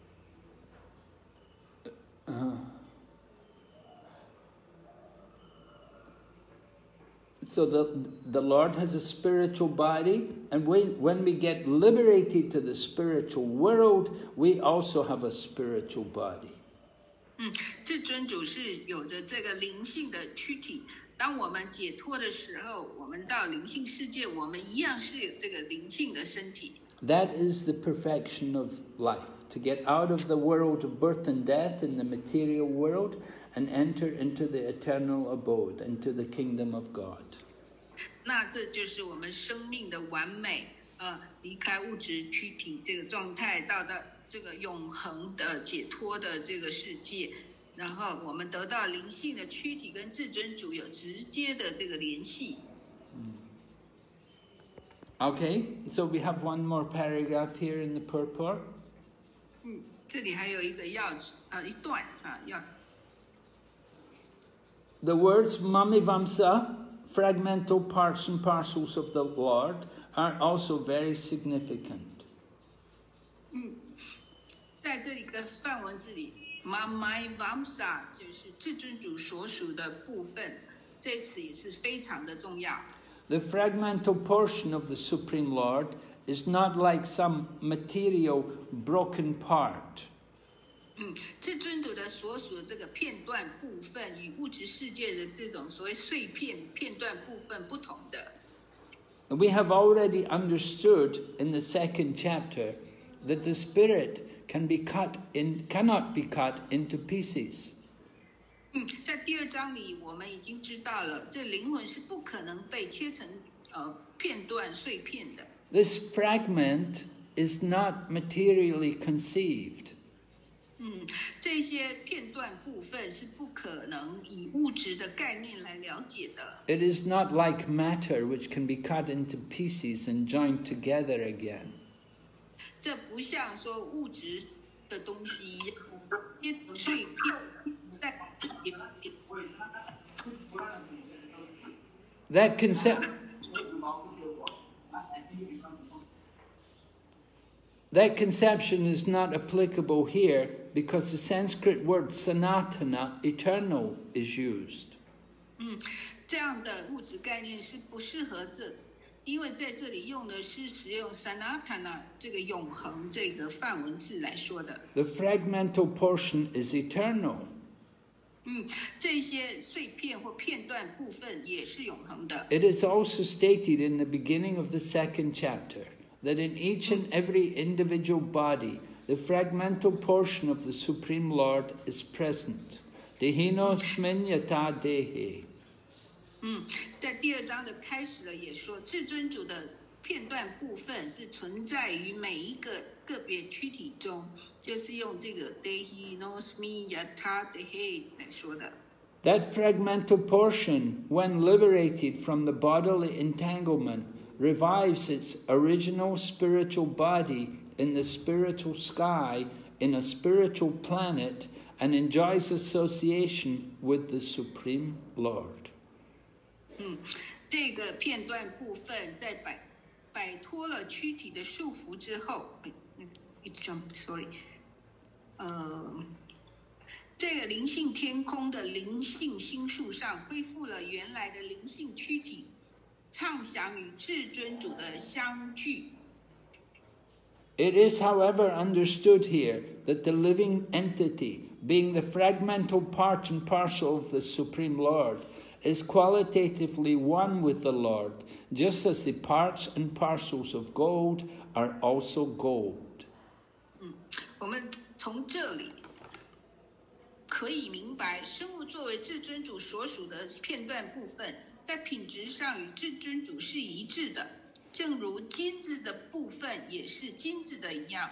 so the Lord has a spiritual body, and when we get liberated to the spiritual world, we also have a spiritual body. 至尊主是有着这个灵性的躯体。当我们解脱的时候，我们到灵性世界，我们一样是有这个灵性的身体。 That is the perfection of life, to get out of the world of birth and death in the material world and enter into the eternal abode, into the kingdom of God. 那这就是我们生命的完美，离开物质躯体这个状态，到这个永恒的解脱的这个世界，然后我们得到灵性的躯体跟至尊主有直接的这个联系。 Okay, so we have one more paragraph here in the purport. 这里还有一个一段要。 The words Mamivamsa, fragmental parts and parcels of the Lord, are also very significant. 在这里的梵文字里 ，Mamivamsa 就是至尊主所属的部分，这词也是非常的重要。 The fragmental portion of the Supreme Lord is not like some material broken part. 至尊主的所属的这个片段部分，与物质世界的这种所谓碎片段部分不同的。 We have already understood in the second chapter that the spirit cannot be cut into pieces. 在第二章里，我们已经知道了，这灵魂是不可能被切成片段碎片的。 This fragment is not materially conceived. 这些片段部分是不可能以物质的概念来了解的。 It is not like matter which can be cut into pieces and joined together again. 这不像说物质的东西，碎片。 That conception is not applicable here because the Sanskrit word sanatana, eternal, is used. 这样的物质概念是不适合这，因为在这里用的是使用 sanatana 这个永恒这个梵文字来说的。 The fragmental portion is eternal. 这些碎片或片段部分也是永恒的。 It is also stated in the beginning of the second chapter that in each and every individual body the fragmental portion of the Supreme Lord is present. Dehinosmin yata dehe. 在第2章的开始了，也说至尊主的片段部分是存在于每一个个别躯体中，就是用这个 Dehinosmin yata dehe 来说的。 That fragmental portion, when liberated from the bodily entanglement, revives its original spiritual body in the spiritual sky, in a spiritual planet, and enjoys association with the Supreme Lord. 这个片段部分在摆脱了躯体的束缚之后，这个灵性天空的灵性星宿上恢复了原来的灵性躯体，畅享与至尊主的相聚。 It is, however, understood here that the living entity, being the fragmental part and parcel of the Supreme Lord, is qualitatively one with the Lord, just as the parts and parcels of gold are also gold. 我们从这里可以明白，生物作为至尊主所属的片段部分，在品质上与至尊主是一致的，正如金子的部分也是金子的一样。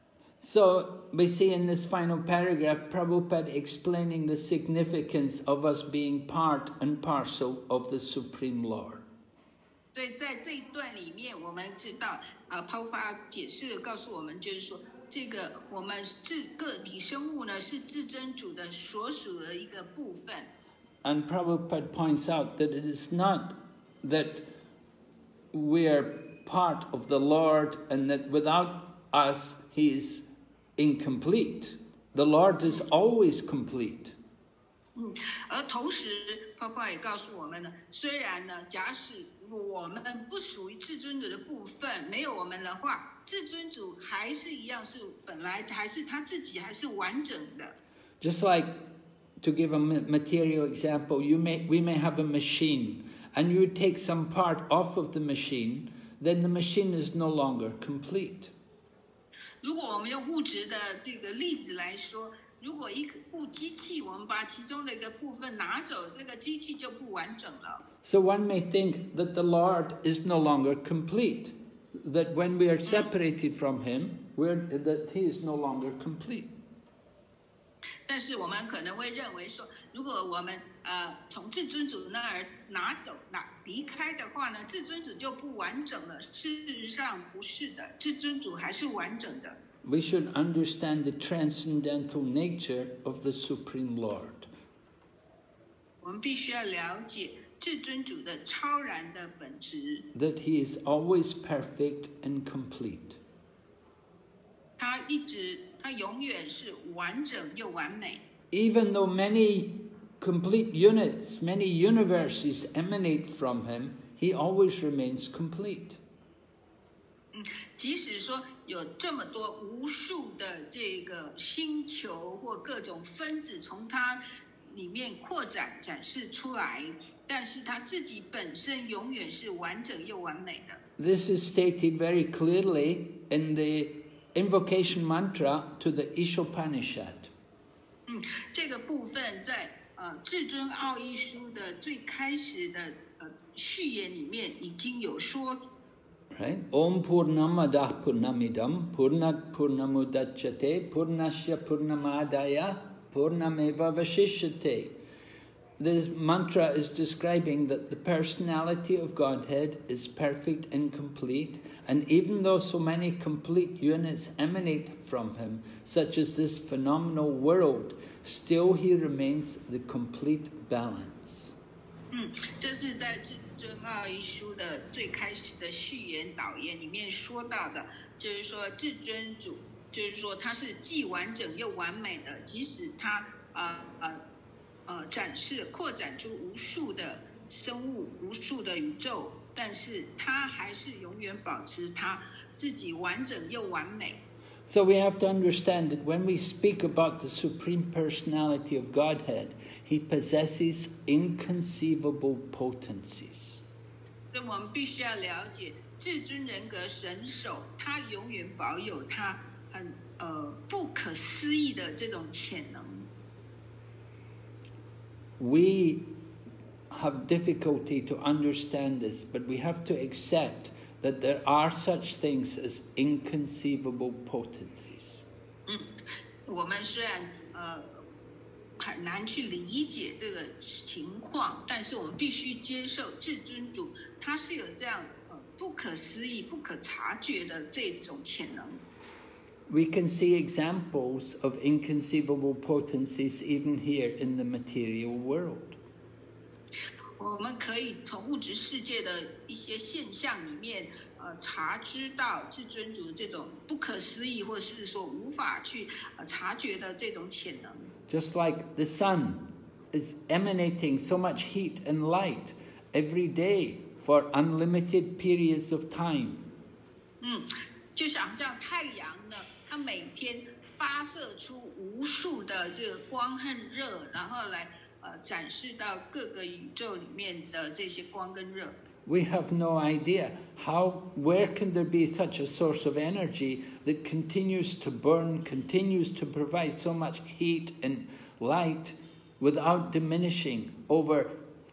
So we see in this final paragraph Prabhupada explaining the significance of us being part and parcel of the Supreme Lord. 对，在这一段里面，我们知道Prabhupada解释告诉我们，就是说，这个我们个体生物呢，是至尊主的所属的一个部分。 And Prabhupada points out that it is not that we are part of the Lord and that without us he is incomplete. The Lord is always complete. 而同时，Prabhupada也告诉我们呢，虽然呢，假使我们不属于至尊主的部分，没有我们的话，至尊主还是一样，是本来还是他自己还是完整的。 Just like, to give a material example, we may have a machine, and you take some part off of the machine, then the machine is no longer complete. 如果我们用物质的这个例子来说，如果一部机器，我们把其中的一个部分拿走，这个机器就不完整了。 So one may think that the Lord is no longer complete, that when we are separated from Him, that He is no longer complete. 但是我们可能会认为说，如果我们从至尊主那儿拿走、离开的话呢，至尊主就不完整了。事实上不是的，至尊主还是完整的。 We should understand the transcendental nature of the Supreme Lord. 我们必须要了解至尊主的超然的本质。 That He is always perfect and complete. 他永远是完整又完美。 Even though many complete units, many universes emanate from Him, He always remains complete. 即使说有这么多无数的这个星球或各种分子从它里面展示出来，但是他自己本身永远是完整又完美的。 This is stated very clearly in the invocation mantra to the Ishopanishad. 这个部分在至尊奥义书的最开始的序言里面已经有说。 Right? Om Purnamadah Purnamidam Purnat Purnamudachyate Purnasya Purnamadaya Purnameva Vashishyate. This mantra is describing that the personality of Godhead is perfect and complete, and even though so many complete units emanate from Him, such as this phenomenal world, still He remains the complete balance. 这是在至尊奥义书的最开始的序言导言里面说到的，就是说至尊主，就是说他是既完整又完美的，即使他扩展出无数的生物、无数的宇宙，但是他还是永远保持他自己完整又完美。 So we have to understand that when we speak about the Supreme Personality of Godhead, He possesses inconceivable potencies. 所以我们必须要了解至尊人格神手，他永远保有他很不可思议的这种潜能。 We have difficulty to understand this, but we have to accept that there are such things as inconceivable potencies. 我们虽然很难去理解这个情况，但是我们必须接受至尊主他是有这样不可思议、不可察觉的这种潜能。 We can see examples of inconceivable potencies even here in the material world. 我们可以从物质世界的一些现象里面，察知到至尊主这种不可思议，或是说无法去察觉的这种潜能。 Just like the sun is emanating so much heat and light every day for unlimited periods of time. 就想像太阳呢，它每天发射出无数的这个光和热，然后来展示到各个宇宙里面的这些光跟热。 We have no idea where can there be such a source of energy that continues to burn, continues to provide so much heat and light without diminishing over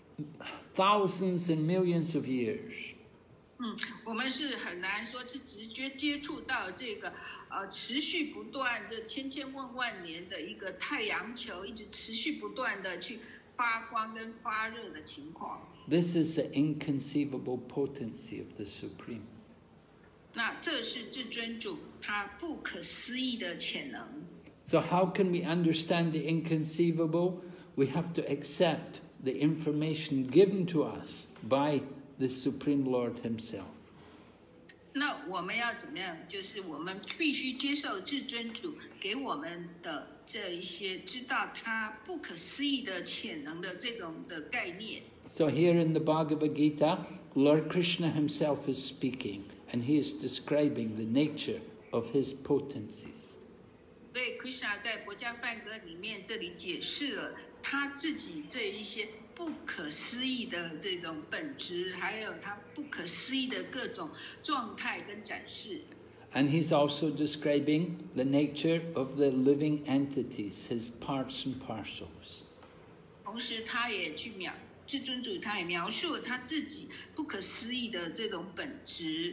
thousands and millions of years. 我们是很难说是直接接触到这个持续不断这千千万万年的一个太阳球，一直持续不断的去发光跟发热的情况。 This is the inconceivable potency of the Supreme. 那这是至尊主他不可思议的潜能。 So how can we understand the inconceivable? We have to accept the information given to us by the Supreme Lord Himself. 那我们要怎么样？就是我们必须接受至尊主给我们的这一些知道他不可思议的潜能的这种的概念。 So here in the Bhagavad Gita, Lord Krishna Himself is speaking, and He is describing the nature of His potencies. 所以 Krishna 在《薄伽梵歌》里面这里解释了他自己这一些不可思议的这种本质，还有他不可思议的各种状态跟展示。 And He's also describing the nature of the living entities, His parts and parcels. 同时，他也至尊主他也描述了他自己不可思议的这种本质。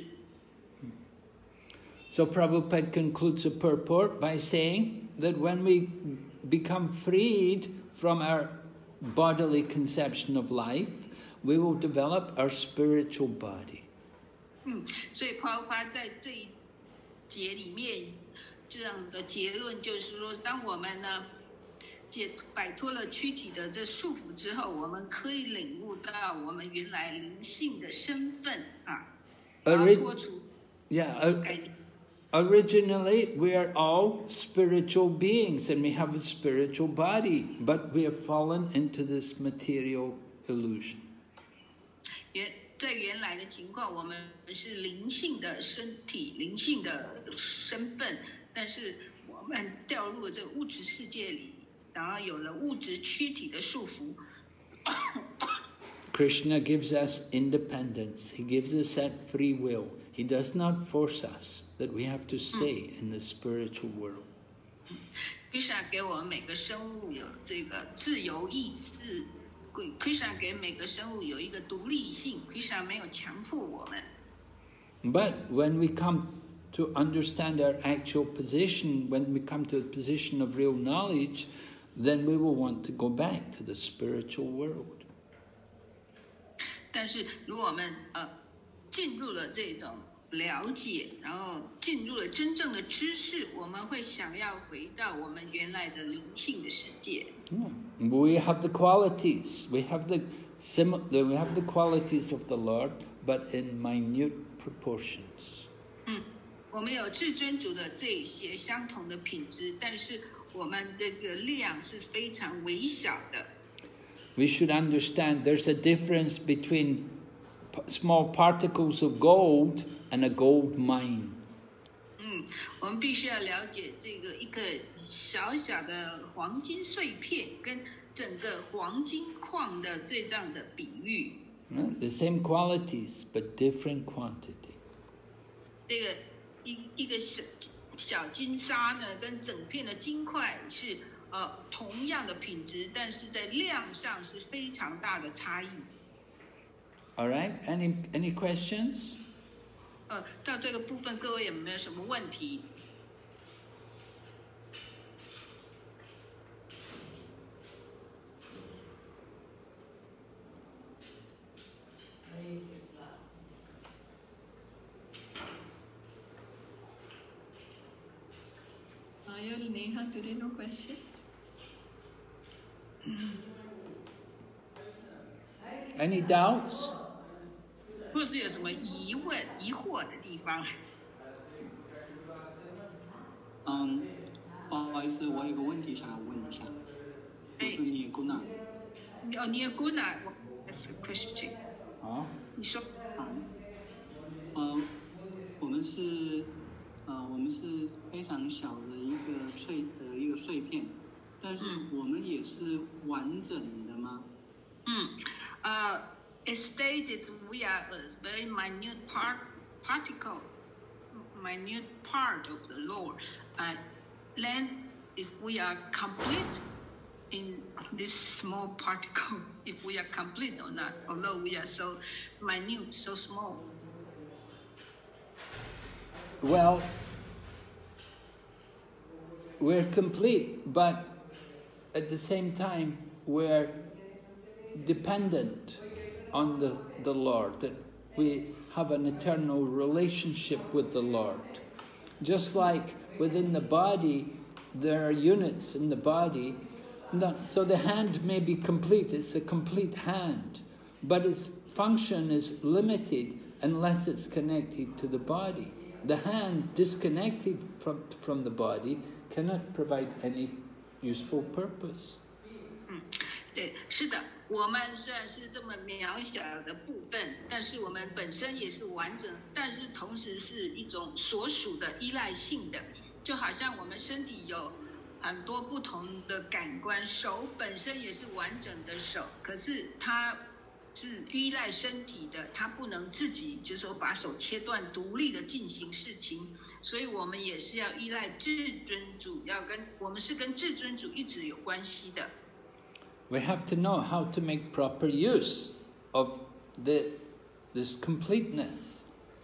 So Prabhupada concludes the purport by saying that when we become freed from our bodily conception of life, we will develop our spiritual body. 所以 Prabhupada 在这一节里面这样的结论就是说，当我们呢摆脱了躯体的这束缚之后，我们可以领悟到我们原来灵性的身份然后脱除概念。 Originally, we are all spiritual beings and we have a spiritual body, but we have fallen into this material illusion. 在原来的情况，我们是灵性的身体、灵性的身份，但是我们掉入了这个物质世界里，然后有了物质躯体的束缚。 Krishna gives us independence. He gives us that free will. He does not force us that we have to stay in the spiritual world. Krishna 给我们每个生物有这个自由意志。Krishna 给每个生物有一个独立性。Krishna 没有强迫我们。 But when we come to understand our actual position, when we come to a position of real knowledge, then we will want to go back to the spiritual world. 但是如果我们进入了这种了解，然后进入了真正的知识，我们会想要回到我们原来的灵性的世界。 We have the qualities. We have the qualities of the Lord, but in minute proportions. 我们有至尊主的这一些相同的品质，但是我们这个量是非常微小的。 We should understand there's a difference between small particles of gold and a gold mine. 我们必须要了解这个一个小小的黄金碎片跟整个黄金矿的这样的比喻。 The same qualities but different quantity. 这个一个小金沙呢，跟整片的金块是同样的品质，但是在量上是非常大的差异。 All right. Any questions? 到这个部分，各位有没有什么问题？ Ayal, Neha, today no questions? Any doubts? 或是有什么疑惑的地方？ 不好意思，我有个问题想要问一下，就是你Guna。 你Guna question。 好。 你说。 我们是非常小的一个碎片，但是我们也是完整的吗 ？It's stated we are a very minute particle, minute part of the Lord. Then, if we are complete in this small particle, if we are complete or not, although we are so minute, so small. Well, we're complete, but at the same time, we're dependent on the Lord, that we have an eternal relationship with the Lord. Just like within the body, there are units in the body, so the hand may be complete, it's a complete hand, but its function is limited unless it's connected to the body. The hand disconnected from the body cannot provide any useful purpose. 对，是的，我们虽然是这么渺小的部分，但是我们本身也是完整，但是同时是一种所属的依赖性的，就好像我们身体有很多不同的感官，手本身也是完整的手，可是它是依赖身体的，它不能自己就是说把手切断，独立的进行事情，所以我们也是要依赖至尊主，我们是跟至尊主一直有关系的。 We have to know how to make proper use of this completeness.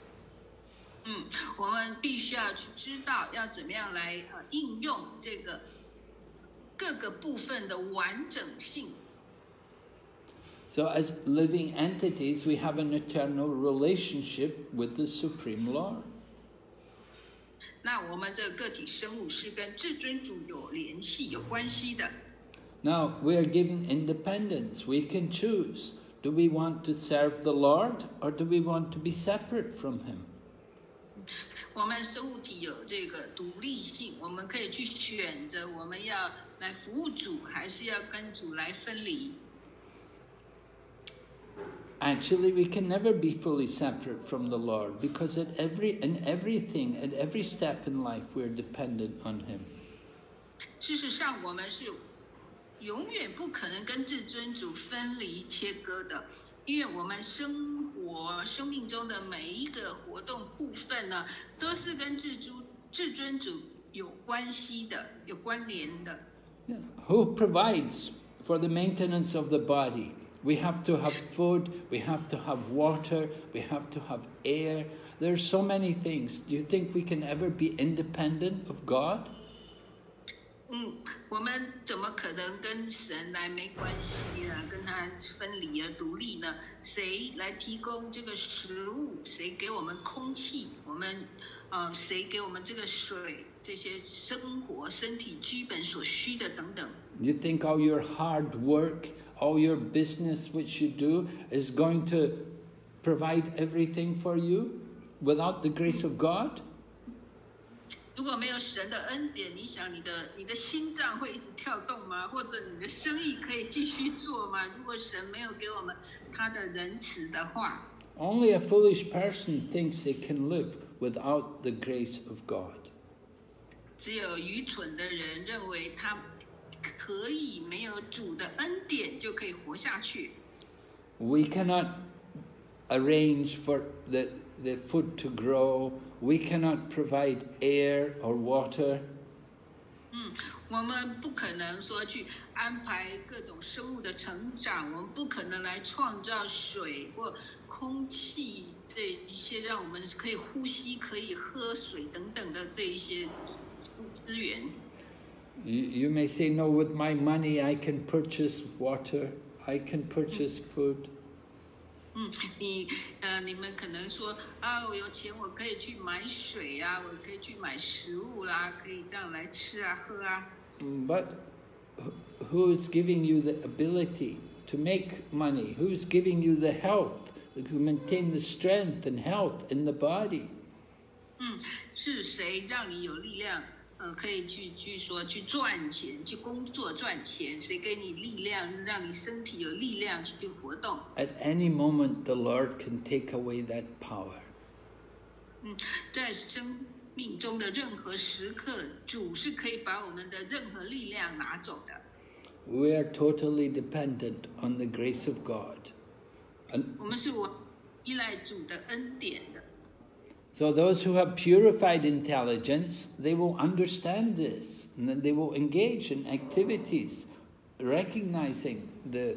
我们必须要去知道要怎么样来应用这个各个部分的完整性。 So as living entities, we have an eternal relationship with the Supreme Lord. 那我们这个个体生物是跟至尊主有联系、有关系的。 Now, we are given independence. We can choose. Do we want to serve the Lord or do we want to be separate from Him? 我们生物体有这个独立性，我们可以去选择我们要来服务主，还是要跟主来分离。 Actually, we can never be fully separate from the Lord because in everything, at every step in life, we're dependent on Him. 事实上，我们是永远不可能跟至尊主分离切割的，因为我们生命中的每一个活动部分呢，都是跟至尊主有关系的、有关联的。 Yeah. Who provides for the maintenance of the body? We have to have food, we have to have water, we have to have air. There's so many things. Do you think we can ever be independent of God? 我们怎么可能跟神来没关系呢？跟他分离而独立呢？谁来提供这个食物？谁给我们空气？谁给我们这个水？这些生活、身体基本所需的等等。 You think all your hard work, all your business which you do is going to provide everything for you without the grace of God? 如果没有神的恩典，你想你的心脏会一直跳动吗？或者你的生意可以继续做吗？如果神没有给我们他的仁慈的话。 Only a foolish person thinks they can live without the grace of God. 只有愚蠢的人认为他可以没有主的恩典就可以活下去。 We cannot arrange for the food to grow. We cannot provide air or water. 我们不可能说去安排各种生物的成长，我们不可能来创造水或空气这一些让我们可以呼吸、可以喝水等等的这一些资源。 You may say, no, with my money I can purchase water, I can purchase food. 你们可能说啊，我有钱，我可以去买水啊，我可以去买食物啦，可以这样来吃啊、喝啊。 But who is giving you the ability to make money? Who is giving you the health to maintain the strength and health in the body? 是谁让你有力量？可以去赚钱，去工作赚钱，谁给你力量，让你身体有力量去活动？ At any moment, the Lord can take away that power. 在生命中的任何时刻，主是可以把我们的任何力量拿走的。 We are totally dependent on the grace of God. 我们是依赖主的恩典的。 So those who have purified intelligence, they will understand this, and then they will engage in activities, recognizing the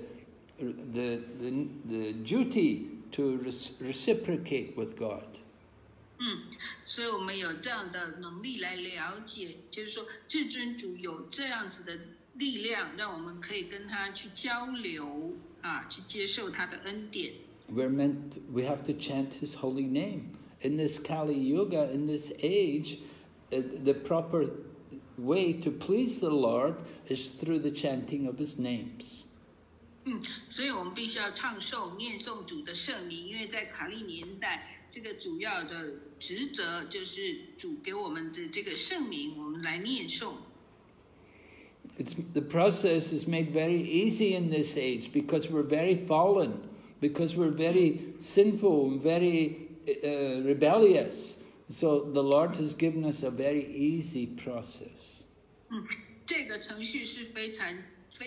duty to reciprocate with God. 所以我们有这样的能力来了解，就是说至尊主有这样子的力量，让我们可以跟他去交流啊，去接受他的恩典。 We have to chant His holy name. In this Kali Yuga, in this age, the proper way to please the Lord is through the chanting of His names. 所以我们必须要唱诵、念诵主的圣名，因为在卡利年代，这个主要的职责就是主给我们的这个圣名，我们来念诵。 The process is made very easy in this age because we're very fallen, because we're very sinful and very rebellious. So the Lord has given us a very easy process. 这个程序是非常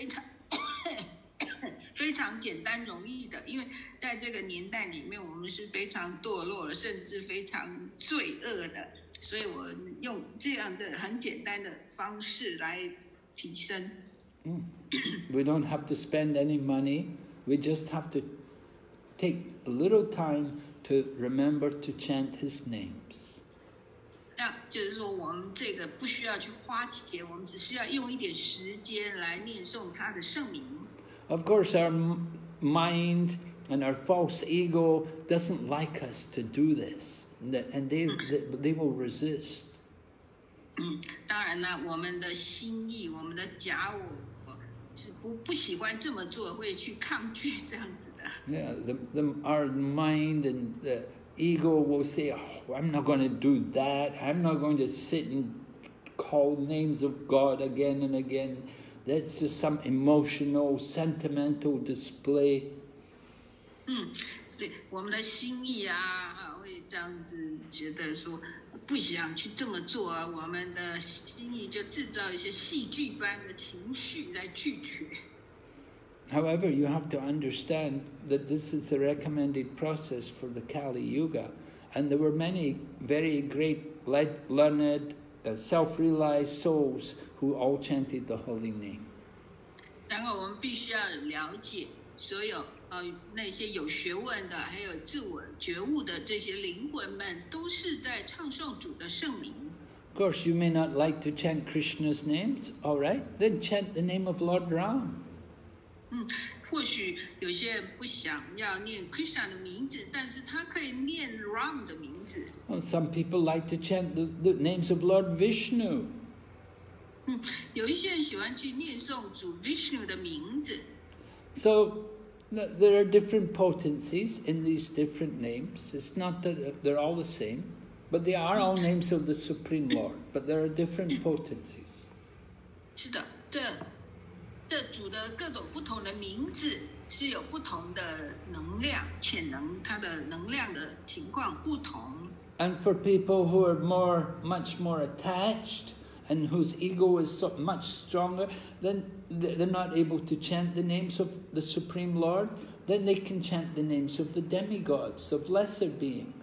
简单容易的，因为在这个年代里面，我们是非常堕落，甚至非常罪恶的，所以我用这样的很简单的方式来提升。 We don't have to spend any money. We just have to take a little time to remember to chant His names. 那就是说，我们这个不需要去花钱，我们只需要用一点时间来念诵他的圣名。 Of course, our mind and our false ego doesn't like us to do this, and they will resist. 当然了，我们的心意，我们的假我是不喜欢这么做，会去抗拒这样子的。 Yeah, our mind and the ego will say, oh, I'm not going to do that. I'm not going to sit and call names of God again and again. That's just some emotional, sentimental display. 是我们的心意啊，会这样子觉得说不想去这么做啊，我们的心意就制造一些戏剧般的情绪来拒绝。 However, you have to understand that this is the recommended process for the Kali Yuga, and there were many very great, learned, self-realized souls who all chanted the holy name. 然后我们必须要了解所有那些有学问的，还有自我觉悟的这些灵魂们，都是在唱诵主的圣名。 Of course, you may not like to chant Krishna's names. All right, then chant the name of Lord Ram. 或许有些人不想要念 Krishna 的名字，但是他可以念 Ram 的名字。 Well, some people like to chant the names of Lord Vishnu. 有一些人喜欢去念诵主 Vishnu 的名字。 So there are different potencies in these different names. It's not that they're all the same, but they are all names of the Supreme Lord. But there are different potencies. 是的，这主的各种不同的名字是有不同的能量、潜能，它的能量的情况不同。 And for people who are much more attached and whose ego is so much stronger, then they're not able to chant the names of the Supreme Lord, then they can chant the names of the demigods, of lesser beings.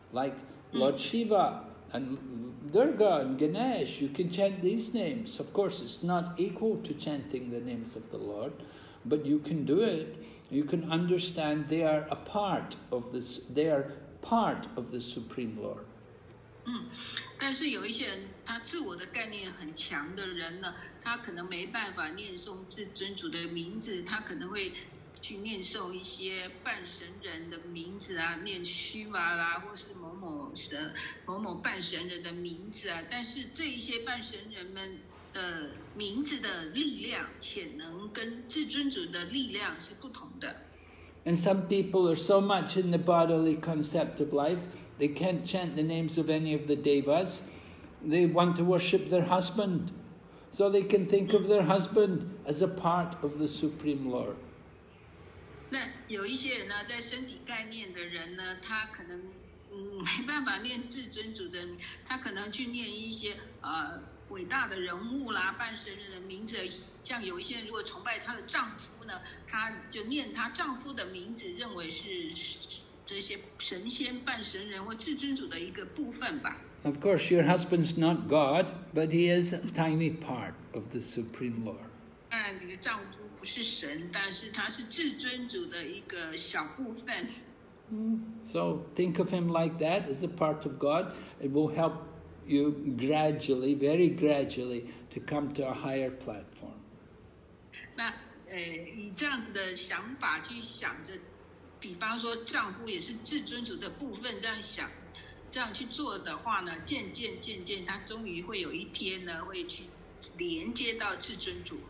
like Lord Shiva and Durga and Ganesh. You can chant these names. Of course, it's not equal to chanting the names of the Lord, but you can do it. You can understand they are a part of this. They are part of the Supreme Lord. 但是有一些人，他自我的概念很强的人呢，他可能没办法念诵至尊主的名字，他可能会去念诵一些半神人的名字啊，念须瓦啦，或是某某半神人的名字啊。但是这一些半神人们的名字的力量、潜能跟至尊主的力量是不同的。 And some people are so much in the bodily concept of life, they can't chant the names of any of the devas. They want to worship their husband, so they can think of their husband as a part of the Supreme Lord. 那有一些人呢，在身体概念的人呢，他可能没办法念至尊主的，他可能去念一些伟大的人物啦、半神人的名字。像有一些人如果崇拜她的丈夫呢，她就念她丈夫的名字，认为是这些神仙、半神人或至尊主的一个部分吧。 Of course, your husband's not God, but he is a tiny part of the Supreme Lord. 当然，你的丈夫不是神，但是他是至尊主的一个小部分。 So think of him like that as a part of God. It will help you gradually, very gradually, to come to a higher platform. 那以这样子的想法去想着，比方说丈夫也是至尊主的部分，这样想，这样去做的话呢，渐渐，他终于会有一天呢，会去连接到至尊主。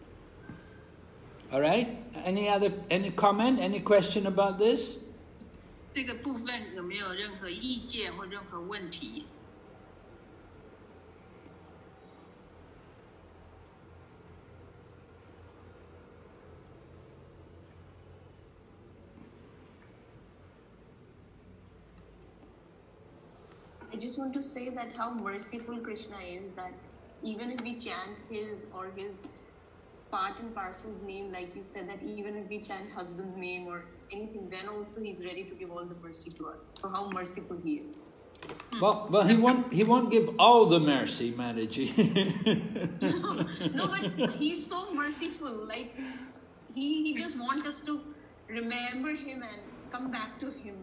All right. Any comment? Any question about this? 这个部分有没有任何意见或任何问题？ I just want to say that how merciful Krishna is, that even if we chant his or his part and parcel's name, like you said, that even if we chant husband's name or anything, then also he's ready to give all the mercy to us. So how merciful he is. Well, he won't give all the mercy, Mataji. No, but he's so merciful. Like he just wants us to remember him and come back to him.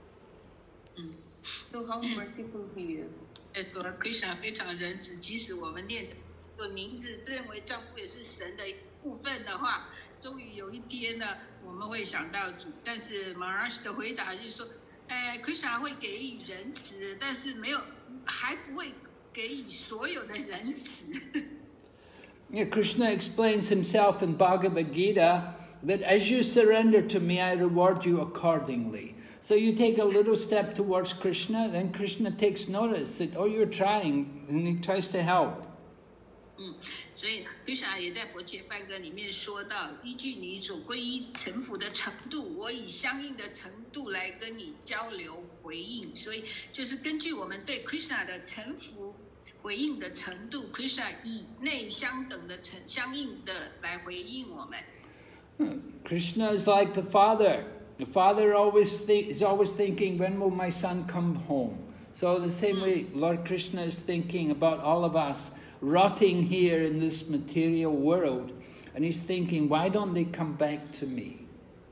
So how merciful he is. Krishna 非常仁慈，即使我们念的名字认为丈夫也是神的一部分的话，终于有一天呢，我们会想到主。但是 Maharaj 的回答就是说，Krishna 会给予仁慈，但是还不会给予所有的仁慈。 Yeah, Krishna explains himself in Bhagavad Gita that as you surrender to me, I reward you accordingly. So you take a little step towards Krishna, then Krishna takes notice that, oh, you're trying, and he tries to help. 所以 Krishna 也在《薄伽梵歌》里面说到，依据你所皈依臣服的程度，我以相应的程度来跟你交流回应。所以就是根据我们对 Krishna 的臣服回应的程度 ，Krishna 以内相等的相应的来回应我们。 Krishna is like the father. The father is always thinking, when will my son come home? So the same way, Lord Krishna is thinking about all of us rotting here in this material world, and he's thinking, why don't they come back to me?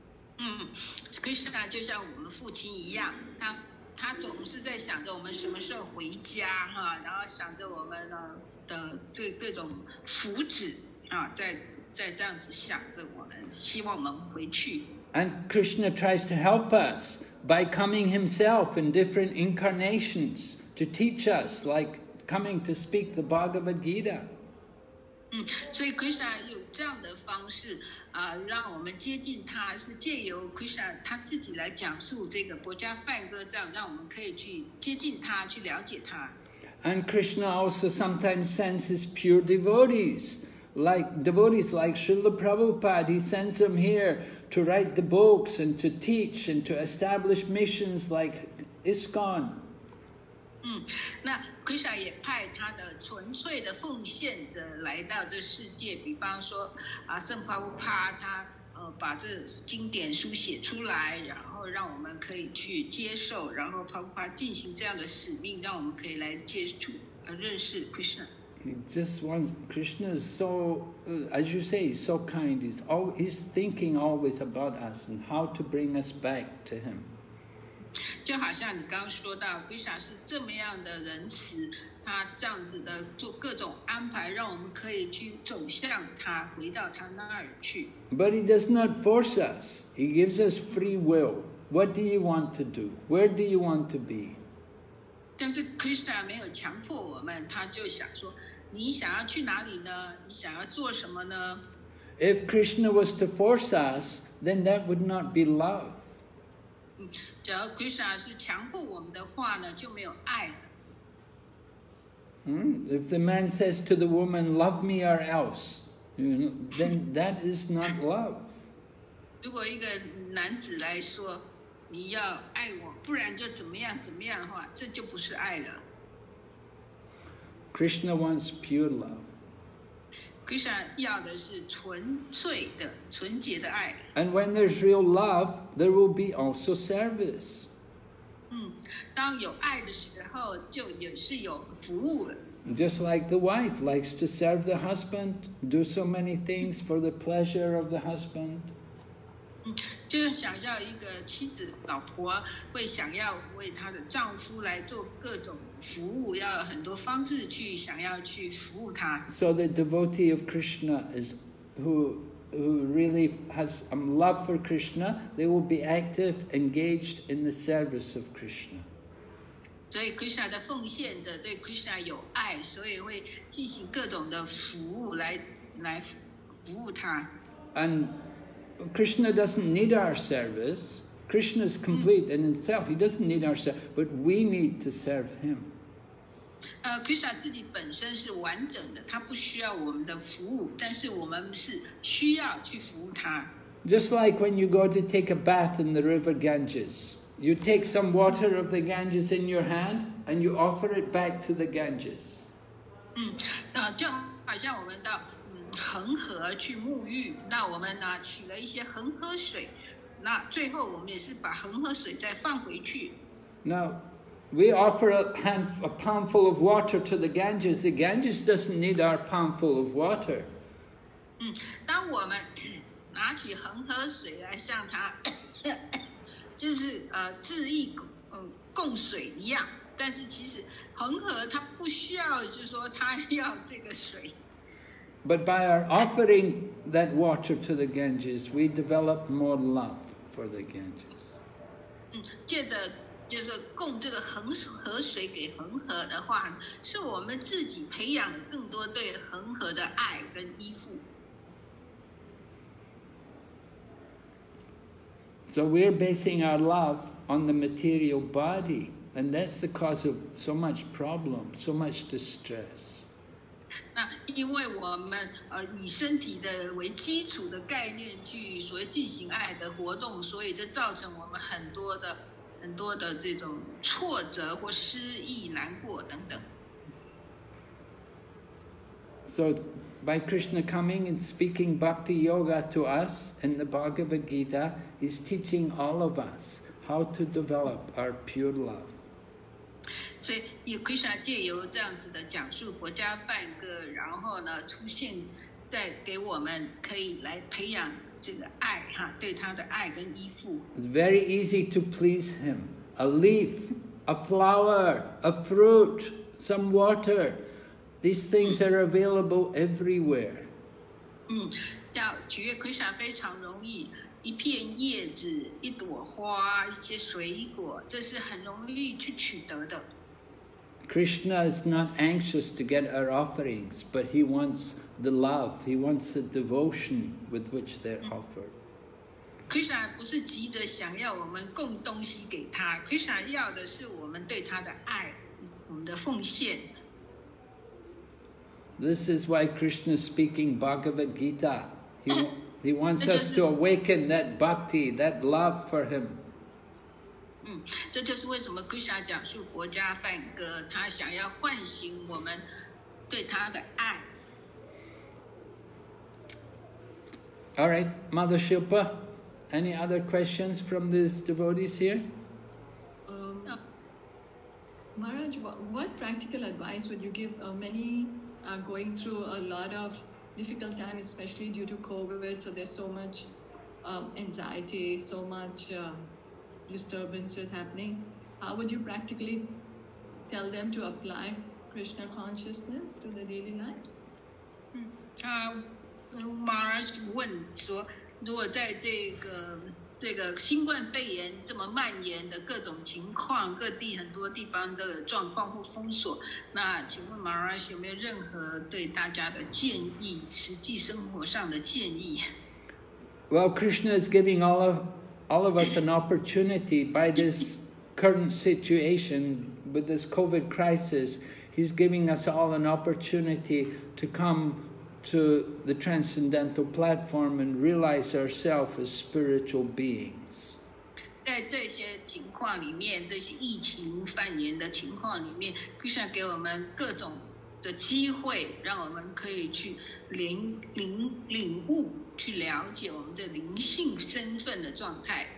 Krishna 就像我们父亲一样，他总是在想着我们什么时候回家哈，然后想着我们的各种福祉啊，在这样子想着我们，希望我们回去。 And Krishna tries to help us by coming himself in different incarnations to teach us, like coming to speak the Bhagavad Gita. 所以 Krishna 有这样的方式让我们接近他，是借由 Krishna 他自己来讲述这个《薄伽梵歌》，这样让我们可以去接近他，去了解他。 And Krishna also sometimes sends his pure devotees like Srila Prabhupada. He sends them here to write the books and to teach and to establish missions like ISKCON. 那 Krishna 也派他的纯粹的奉献者来到这世界，比方说圣帕布帕他把这经典书写出来，然后让我们可以去接受，然后Prabhupada进行这样的使命，让我们可以来接触认识 Krishna。 He just wants, Krishna is so, as you say, he's so kind. He's thinking always about us and how to bring us back to him. 就好像你刚刚说到 ，Krishna 是这么样的仁慈，他这样子的做各种安排，让我们可以去走向他，回到他那儿去。 But he does not force us. He gives us free will. What do you want to do? Where do you want to be? 但是 Krishna 没有强迫我们，他就想说，你想要去哪里呢？你想要做什么呢？ If Krishna was to force us, then that would not be love. 只要 Krishna 是强迫我们的话呢，就没有爱了。 If the man says to the woman, "Love me or else," then that is not love. 如果一个男子来说，你要爱我，不然就怎么样怎么样的话，这就不是爱了。 Krishna wants pure love. Krishna 要的是纯粹的、纯洁的爱。 And when there's real love, there will be also service. 当有爱的时候，就也是有服务了。 Just like the wife likes to serve the husband, do so many things for the pleasure of the husband. 就想象一个妻子、老婆会想要为她的丈夫来做各种服务，要有很多方式去想要去服务他。 So the devotee of Krishna is who really has love for Krishna, they will be active, engaged in the service of Krishna. 所以 Krishna 的奉献者对 Krishna 有爱，所以会进行各种的服务来服务他。 And Krishna doesn't need our service. Krishna is complete in himself. He doesn't need our service, but we need to serve him. Krishna 自己本身是完整的，他不需要我们的服务，但是我们是需要去服务他。 Just like when you go to take a bath in the river Ganges, you take some water of the Ganges in your hand and you offer it back to the Ganges. 就好像我们到恒河去沐浴，那我们呢取了一些恒河水，那最后我们也是把恒河水再放回去。 Now, we offer a palmful of water to the Ganges. The Ganges doesn't need our palmful of water. 当我们拿起恒河水来向它，就是致意供水一样，但是其实恒河它不需要，就是说它要这个水。 But by our offering that water to the Ganges, we develop more love for the Ganges. 借着就是供这个恒河水给恒河的话，是我们自己培养更多对恒河的爱跟依附。 So we're basing our love on the material body, and that's the cause of so much problem, so much distress. 那因为我们以身体的为基础的概念去所谓进行爱的活动，所以这造成我们很多的这种挫折或失意、难过等等。 So by Krishna coming and speaking Bhakti Yoga to us in the Bhagavad Gita, he's teaching all of us how to develop our pure love. 所以Krishna 借由这样子的讲述国家梵歌，然后呢出现在给我们可以来培养这个爱对他的爱跟依附。 It's very easy to please him. A leaf, a flower, a fruit, some water. These things are available everywhere. 要取悦 Krishna 非常容易，一片叶子、一朵花、一些水果，这是很容易去取得的。 Krishna is not anxious to get our offerings, but he wants the love, he wants the devotion with which they're offered. Krishna 不是急着想要我们供东西给他 ，Krishna 要的是我们对他的爱，我们的奉献。 This is why Krishna is speaking Bhagavad Gita. He wants us to awaken that bhakti, that love for him. 这就是为什么 Krishna 讲述国家梵歌，他想要唤醒我们对他的爱。 All right, Mother Shilpa, Any other questions from these devotees here? Maharaj, what practical advice would you give? Many are going through a lot of difficult time, especially due to COVID. So there's so much anxiety, so much disturbances happening. How would you practically tell them to apply Krishna consciousness to their daily lives? Maharaj 问说，如果在这个新冠肺炎这么蔓延的各种情况，各地很多地方的状况或封锁，那请问 Maharaj 有没有任何对大家的建议，实际生活上的建议？ Well, Krishna is giving all of us an opportunity by this current situation with this COVID crisis. He's giving us all an opportunity to come to the transcendental platform and realize ourselves as spiritual beings. 在这些情况里面，这些疫情蔓延的情况里面 ，Krishna 给我们各种的机会，让我们可以去领悟、去了解我们的灵性身份的状态。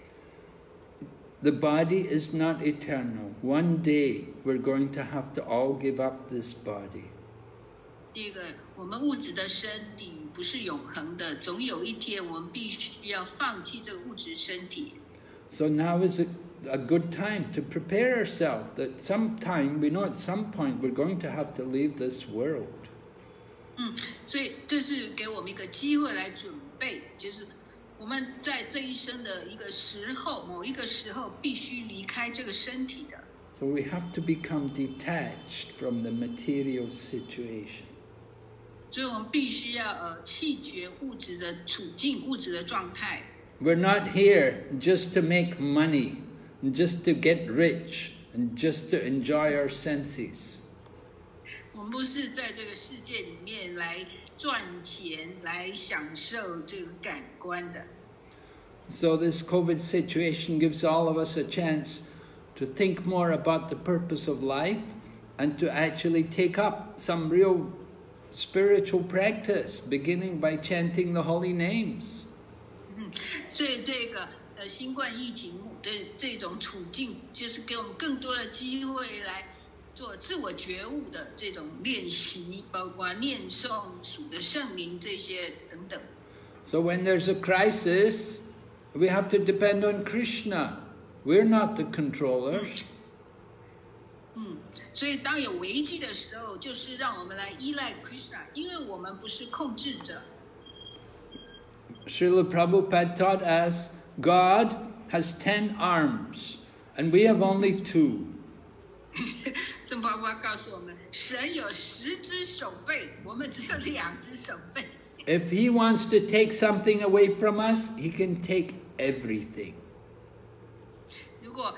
The body is not eternal. One day we're going to have to all give up this body. 第一个，我们物质的身体不是永恒的，总有一天我们必须要放弃这个物质身体。 So now is a good time to prepare ourselves that sometime, we know at some point we're going to have to leave this world. 所以这是给我们一个机会来准备，就是我们在这一生的一个时候，某一个时候必须离开这个身体的。 So we have to become detached from the material situation. 所以我们必须要弃绝物质的处境、物质的状态。 We're not here just to make money, and just to get rich, and just to enjoy our senses. 我们不是在这个世界里面来赚钱、来享受这个感官的。 So this COVID situation gives all of us a chance to think more about the purpose of life and to actually take up some real spiritual practice, beginning by chanting the holy names. 所以这个新冠疫情的这种处境，就是给我们更多的机会来做自我觉悟的这种练习，包括念诵主的圣灵这些等等。 So when there's a crisis, we have to depend on Krishna. We're not the controllers. 所以当有危机的时候，就是让我们来依赖 Krishna， 因为我们不是控制者。 Srila Prabhupada taught us God has 10 arms and we have only 2. 圣爸爸告诉我们，神有10只手背，我们只有2只手背。 If he wants to take something away from us, he can take everything. 如果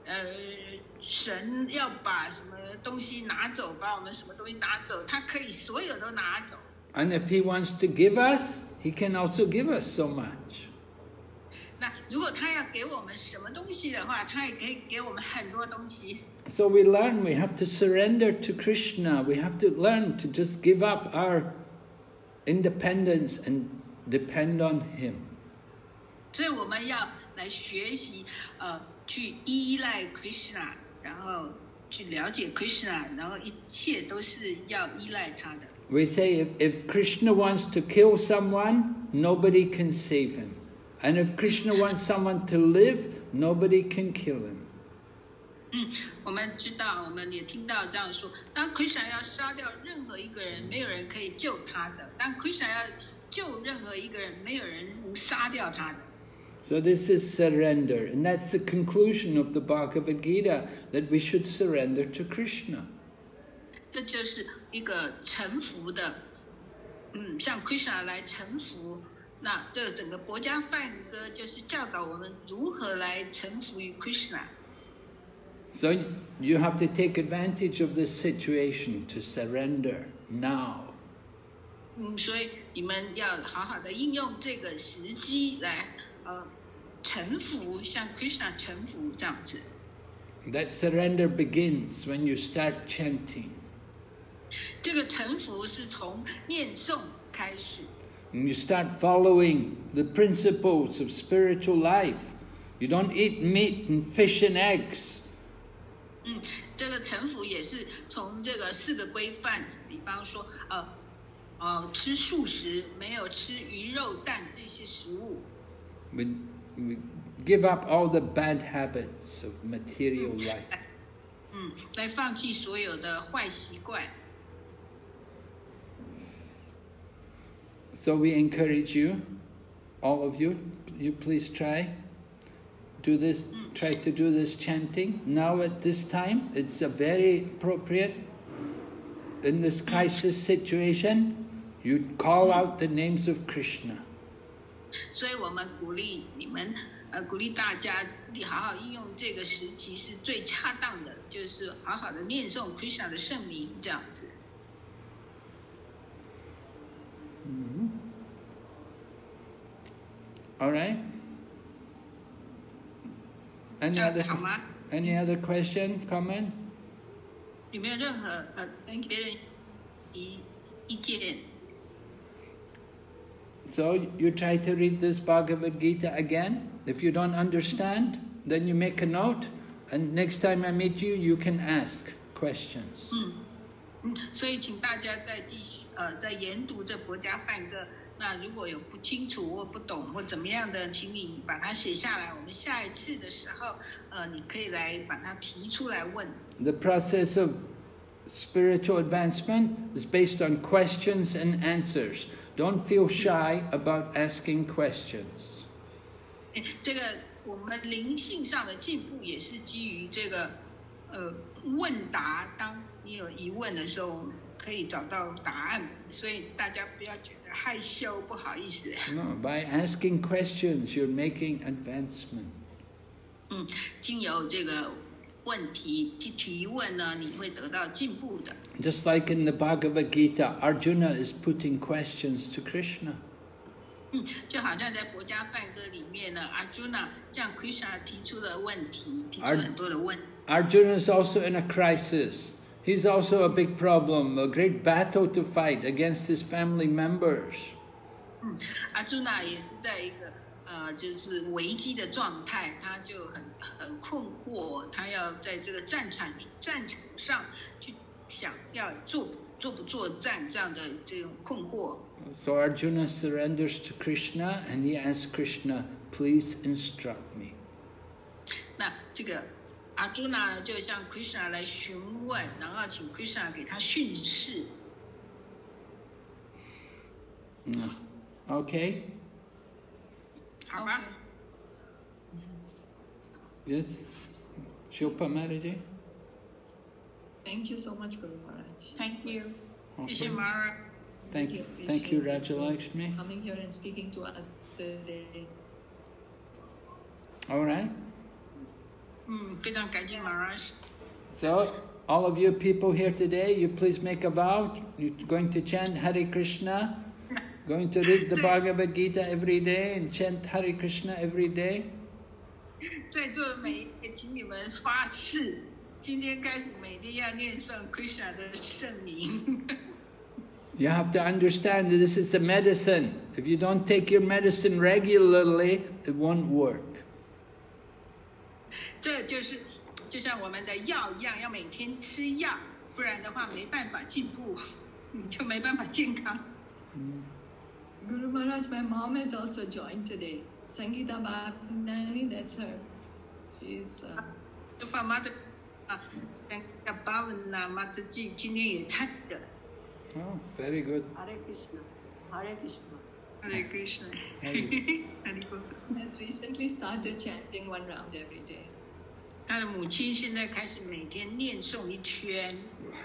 神要把什么东西拿走，把我们什么东西拿走，他可以所有都拿走。 And if he wants to give us, he can also give us so much. 那如果他要给我们什么东西的话，他也可以给我们很多东西。 So we learn we have to surrender to Krishna. We have to learn to just give up our independence and depend on him. 所以我们要来学习，去依赖 Krishna， 然后去了解 Krishna， 然后一切都是要依赖他的。 We say if Krishna wants to kill someone, nobody can save him. And if Krishna wants someone to live, nobody can kill him. 我们知道，我们也听到这样说：当 Krishna 要杀掉任何一个人，没有人可以救他的；当 Krishna 要救任何一个人，没有人能杀掉他的。 So this is surrender, and that's the conclusion of the Bhagavad Gita, that we should surrender to Krishna. 这就是一个臣服的，向 Krishna 来臣服。那这整个国家梵歌就是教导我们如何来臣服于 Krishna。 So you have to take advantage of this situation to surrender now. 所以你们要好好的应用这个时机来臣服，向 Krishna 臣服这样子。 That surrender begins when you start chanting. 这个臣服是从念诵开始。 and you start following the principles of spiritual life. You don't eat meat and fish and eggs. 这个臣服也是从这个4个规范，比方说吃素食，没有吃鱼肉蛋这些食物。 We give up all the bad habits of material life. 来放弃所有的坏习惯。 So we encourage you, all of you, you please try to do this chanting. Now at this time, it's a very appropriate, in this crisis situation, you call out the names of Krishna. 所以我们鼓励你们，鼓励大家好好应用这个时期是最恰当的，就是好好的念诵 Krishna 的圣名，这样子。 All right. Any other question, comment? 有没有任何别人意见？ So you try to read this Bhagavad Gita again. If you don't understand, then you make a note, and next time I meet you, you can ask questions. 所以请大家再继续再研读这国家梵歌。那如果有不清楚或不懂或怎么样的，请你把它写下来。我们下一次的时候，你可以来把它提出来问。 The process of spiritual advancement is based on questions and answers. Don't feel shy about asking questions. 这个我们灵性上的进步也是基于这个问答。当你有疑问的时候，可以找到答案，所以大家不要觉得害羞，不好意思。 No, by asking questions, you're making advancement. 经由这个问题去提问呢，你会得到进步的。 Just like in the Bhagavad Gita, Arjuna is putting questions to Krishna. 就好像在国家梵歌里面呢 ，Arjuna 向 Krishna 提出了问题，提出很多的问题。 Arjuna is also in a crisis. He's also a big problem, a great battle to fight against his family members. Arjuna 也是在一个就是危机的状态，他就很困惑，他要在这个战场上去想要做不做战这样的这种困惑。 So Arjuna surrenders to Krishna and he asks Krishna, "Please instruct me." 那这个Arjuna 就向 Krishna 来询问，然后请 Krishna 给他训示。 Okay. 好吧。 Yes. Shilpa Mataji. Thank you so much, Guru Maharaj. Thank you. 谢谢 Mara. Thank you, Rajalakshmi. Coming here and speaking to us today. All right. 非常感谢 Maharaj. So, all of you people here today, you please make a vow. You're going to chant Hare Krishna, going to read the Bhagavad Gita every day and chant Hare Krishna every day. 在座的每一个，请你们发誓，今天开始每天要念诵 Krishna 的圣名。 You have to understand that this is the medicine. If you don't take your medicine regularly, it won't work. 这就是就像我们的药一样，要每天吃药，不然的话没办法进步，就没办法健康。 Guru Maharaj, my mom has also joined today. Sangeeta Bhavnani, that's her. She's. 就爸妈的Bhavna Mataji 今天也参与了。 Oh, very good. Hare Krishna. Hare Krishna. Hare Krishna. Has recently started chanting one round every day. 他的母亲现在开始每天念诵一圈。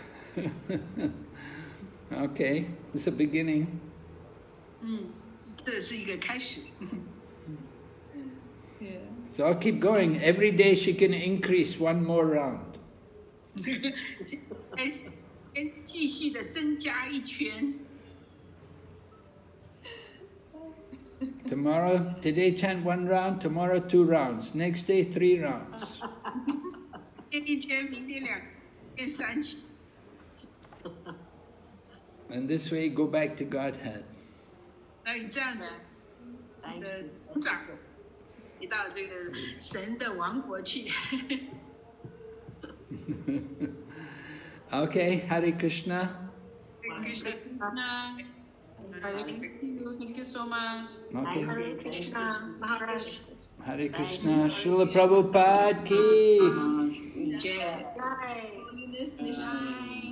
Okay, it's a beginning. 这是一个开始。 Yeah. So I'll keep going. Every day she can increase one more round. 继续的增加一圈。 Today chant one round, tomorrow 2 rounds, next day 3 rounds. 今天一圈，明天2天3圈。 And this way go back to Godhead. 以这样子的成长，回到这个神的王国去。 Okay, Hare Krishna. Hare Krishna. Thank you so much. Okay. Hare Krishna. Maharaj. Hare Krishna. Srila Prabhupada ki. Holiness Nishna.